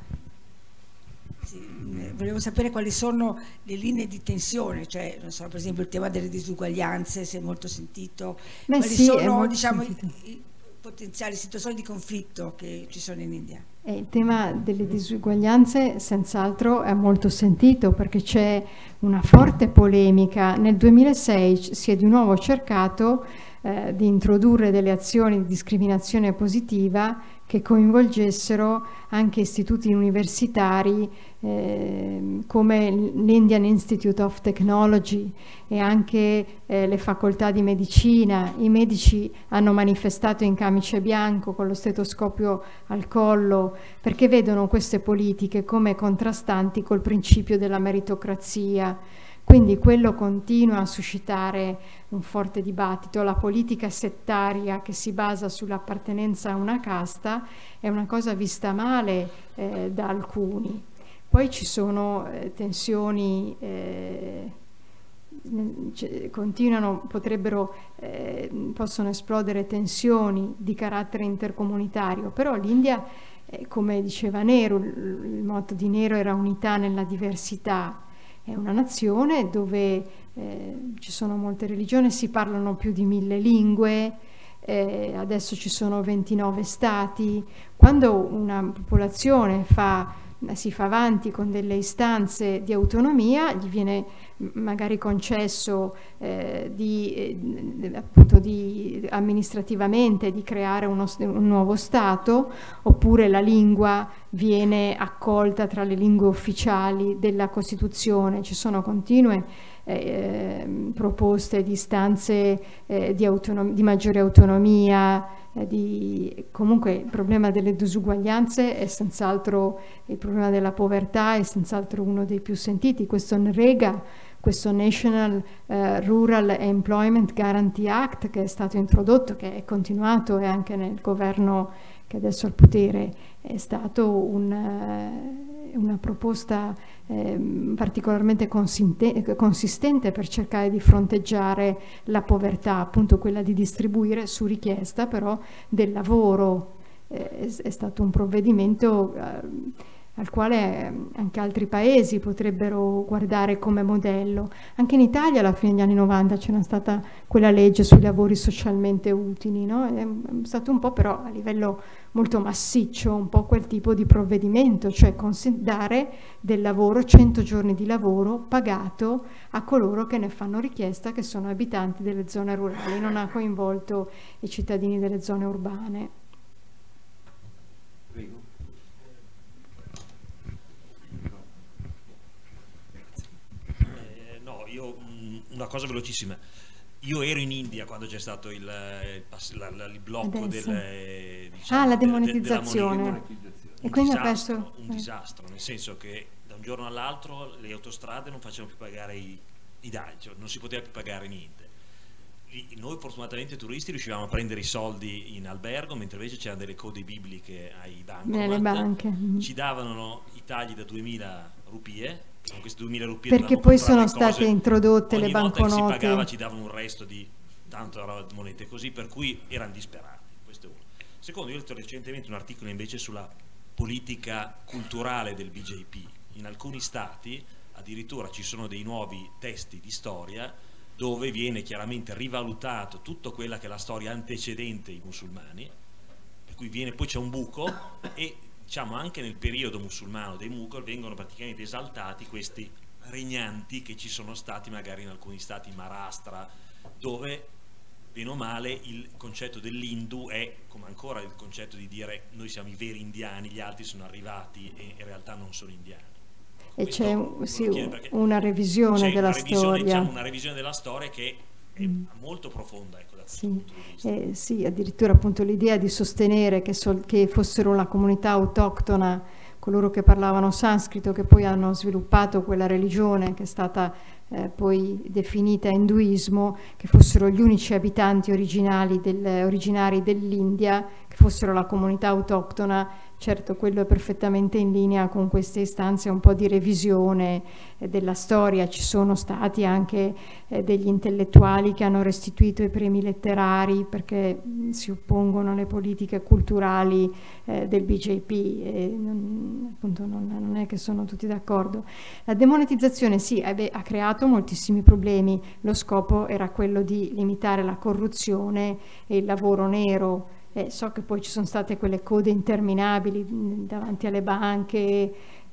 H: Sì, volevo sapere quali sono le linee di tensione, cioè, non so, per esempio il tema delle disuguaglianze, si è molto sentito.
B: Beh,
H: quali
B: sì,
H: sono, diciamo, i,
B: sentito.
H: i potenziali situazioni di conflitto che ci sono in India?
B: E il tema delle disuguaglianze senz'altro è molto sentito, perché c'è una forte polemica. Nel duemilasei si è di nuovo cercato eh, di introdurre delle azioni di discriminazione positiva che coinvolgessero anche istituti universitari eh, come l'Indian Institute of Technology e anche eh, le facoltà di medicina. I medici hanno manifestato in camice bianco con lo stetoscopio al collo, perché vedono queste politiche come contrastanti col principio della meritocrazia. Quindi quello continua a suscitare un forte dibattito. La politica settaria che si basa sull'appartenenza a una casta è una cosa vista male eh, da alcuni. Poi ci sono eh, tensioni, eh, continuano, potrebbero, eh, possono esplodere tensioni di carattere intercomunitario, però l'India, eh, come diceva Nehru, il motto di Nehru era unità nella diversità. È una nazione dove eh, ci sono molte religioni, si parlano più di mille lingue, eh, adesso ci sono ventinove stati. Quando una popolazione fa, si fa avanti con delle istanze di autonomia, gli viene magari concesso eh, di, eh, appunto di, amministrativamente di creare uno, un nuovo Stato, oppure la lingua viene accolta tra le lingue ufficiali della Costituzione. Ci sono continue eh, proposte di istanze eh, di, di maggiore autonomia. Eh, di, comunque il problema delle disuguaglianze è senz'altro, il problema della povertà è senz'altro uno dei più sentiti. Questo NREGA, questo National uh, Rural Employment Guarantee Act, che è stato introdotto, che è continuato e anche nel governo che adesso è al potere, è stato un, uh, una proposta eh, particolarmente consistente per cercare di fronteggiare la povertà, appunto quella di distribuire su richiesta però del lavoro. Eh, è stato un provvedimento uh, al quale anche altri paesi potrebbero guardare come modello. Anche in Italia alla fine degli anni novanta c'era stata quella legge sui lavori socialmente utili, no? È stato un po' però a livello molto massiccio, un po' quel tipo di provvedimento, cioè dare del lavoro, cento giorni di lavoro pagato a coloro che ne fanno richiesta, che sono abitanti delle zone rurali, non ha coinvolto i cittadini delle zone urbane.
A: Prego.
I: Io, una cosa velocissima, io ero in India quando c'è stato il, il, la, la, il blocco del, diciamo,
B: ah, la
I: demonetizzazione,
B: demonetizzazione.
I: Un,
B: e quindi
I: disastro,
B: ha perso...
I: un disastro, nel senso che da un giorno all'altro le autostrade non facevano più pagare i, i dazi, cioè non si poteva più pagare niente. Noi fortunatamente turisti riuscivamo a prendere i soldi in albergo, mentre invece c'erano delle code bibliche ai
B: nelle banche.
I: Ci davano i tagli da duemila rupie, con queste duemila rupie,
B: perché poi sono state cose, introdotte le banconote.
I: Ogni volta che si pagava ci davano un resto di tanto monete così, per cui erano disperati. Questo è uno. Secondo, io ho letto recentemente un articolo invece sulla politica culturale del B J P. In alcuni stati addirittura ci sono dei nuovi testi di storia dove viene chiaramente rivalutato tutta quella che è la storia antecedente ai musulmani, per cui viene, poi c'è un buco e diciamo anche nel periodo musulmano dei Mughal vengono praticamente esaltati questi regnanti che ci sono stati magari in alcuni stati, Maharashtra, dove bene o male il concetto dell'Hindu è come ancora il concetto di dire noi siamo i veri indiani, gli altri sono arrivati e in realtà non sono indiani.
B: E c'è sì, una revisione della
I: una revisione,
B: storia.
I: diciamo, una revisione della storia che è molto profonda, ecco, da questo
B: Sì,
I: punto di vista.
B: eh, sì, addirittura appunto l'idea di sostenere che, sol- che fossero la comunità autoctona, coloro che parlavano sanscrito, che poi hanno sviluppato quella religione che è stata eh, poi definita induismo, che fossero gli unici abitanti originali del, originari dell'India, che fossero la comunità autoctona. Certo, quello è perfettamente in linea con queste istanze un po' di revisione eh, della storia. Ci sono stati anche eh, degli intellettuali che hanno restituito i premi letterari perché mh, si oppongono alle politiche culturali eh, del B J P e non, appunto non, non è che sono tutti d'accordo. La demonetizzazione sì, eh, beh, ha creato moltissimi problemi. Lo scopo era quello di limitare la corruzione e il lavoro nero. Eh, so che poi ci sono state quelle code interminabili mh, davanti alle banche, eh,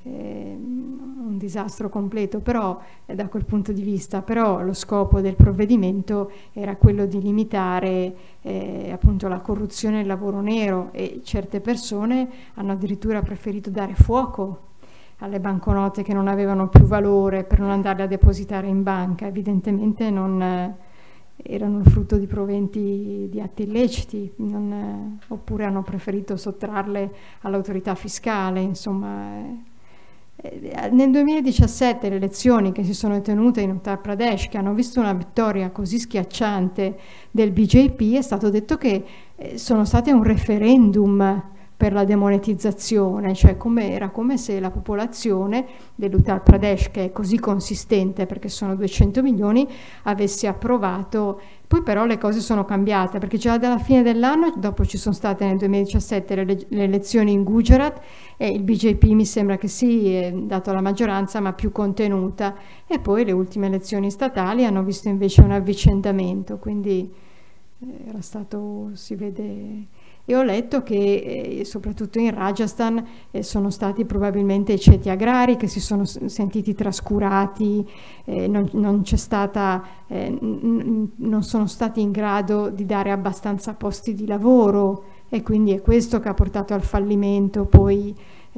B: un disastro completo, però eh, da quel punto di vista, però lo scopo del provvedimento era quello di limitare eh, appunto la corruzione e il lavoro nero, e certe persone hanno addirittura preferito dare fuoco alle banconote che non avevano più valore per non andarle a depositare in banca. Evidentemente non... Eh, erano il frutto di proventi di atti illeciti, non, eh, oppure hanno preferito sottrarle all'autorità fiscale. Insomma, eh, eh, nel duemiladiciassette le elezioni che si sono tenute in Uttar Pradesh, che hanno visto una vittoria così schiacciante del B J P, è stato detto che eh, sono state un referendum per la demonetizzazione, cioè come, era come se la popolazione dell'Uttar Pradesh, che è così consistente perché sono duecento milioni, avesse approvato. Poi però le cose sono cambiate, perché già dalla fine dell'anno, dopo ci sono state nel duemiladiciassette le, le elezioni in Gujarat, e il B J P mi sembra che sì, è dato la maggioranza ma più contenuta, e poi le ultime elezioni statali hanno visto invece un avvicendamento, quindi era stato, si vede... E ho letto che eh, soprattutto in Rajasthan eh, sono stati probabilmente i ceti agrari che si sono sentiti trascurati, eh, non, non c'è stata, eh, non sono stati in grado di dare abbastanza posti di lavoro, e quindi è questo che ha portato al fallimento poi,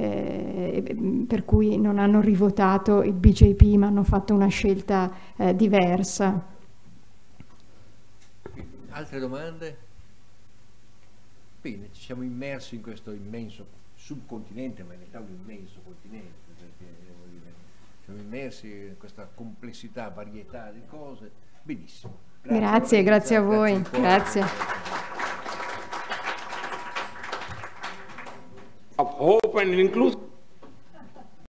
B: eh, per cui non hanno rivotato il B J P ma hanno fatto una scelta eh, diversa.
A: Altre domande? Bene, ci siamo immersi in questo immenso subcontinente, ma in realtà un immenso continente, perché devo dire, siamo immersi in questa complessità, varietà di cose. Benissimo.
B: Grazie, grazie, grazie a voi. Grazie. grazie.
E: Of hope and inclusion.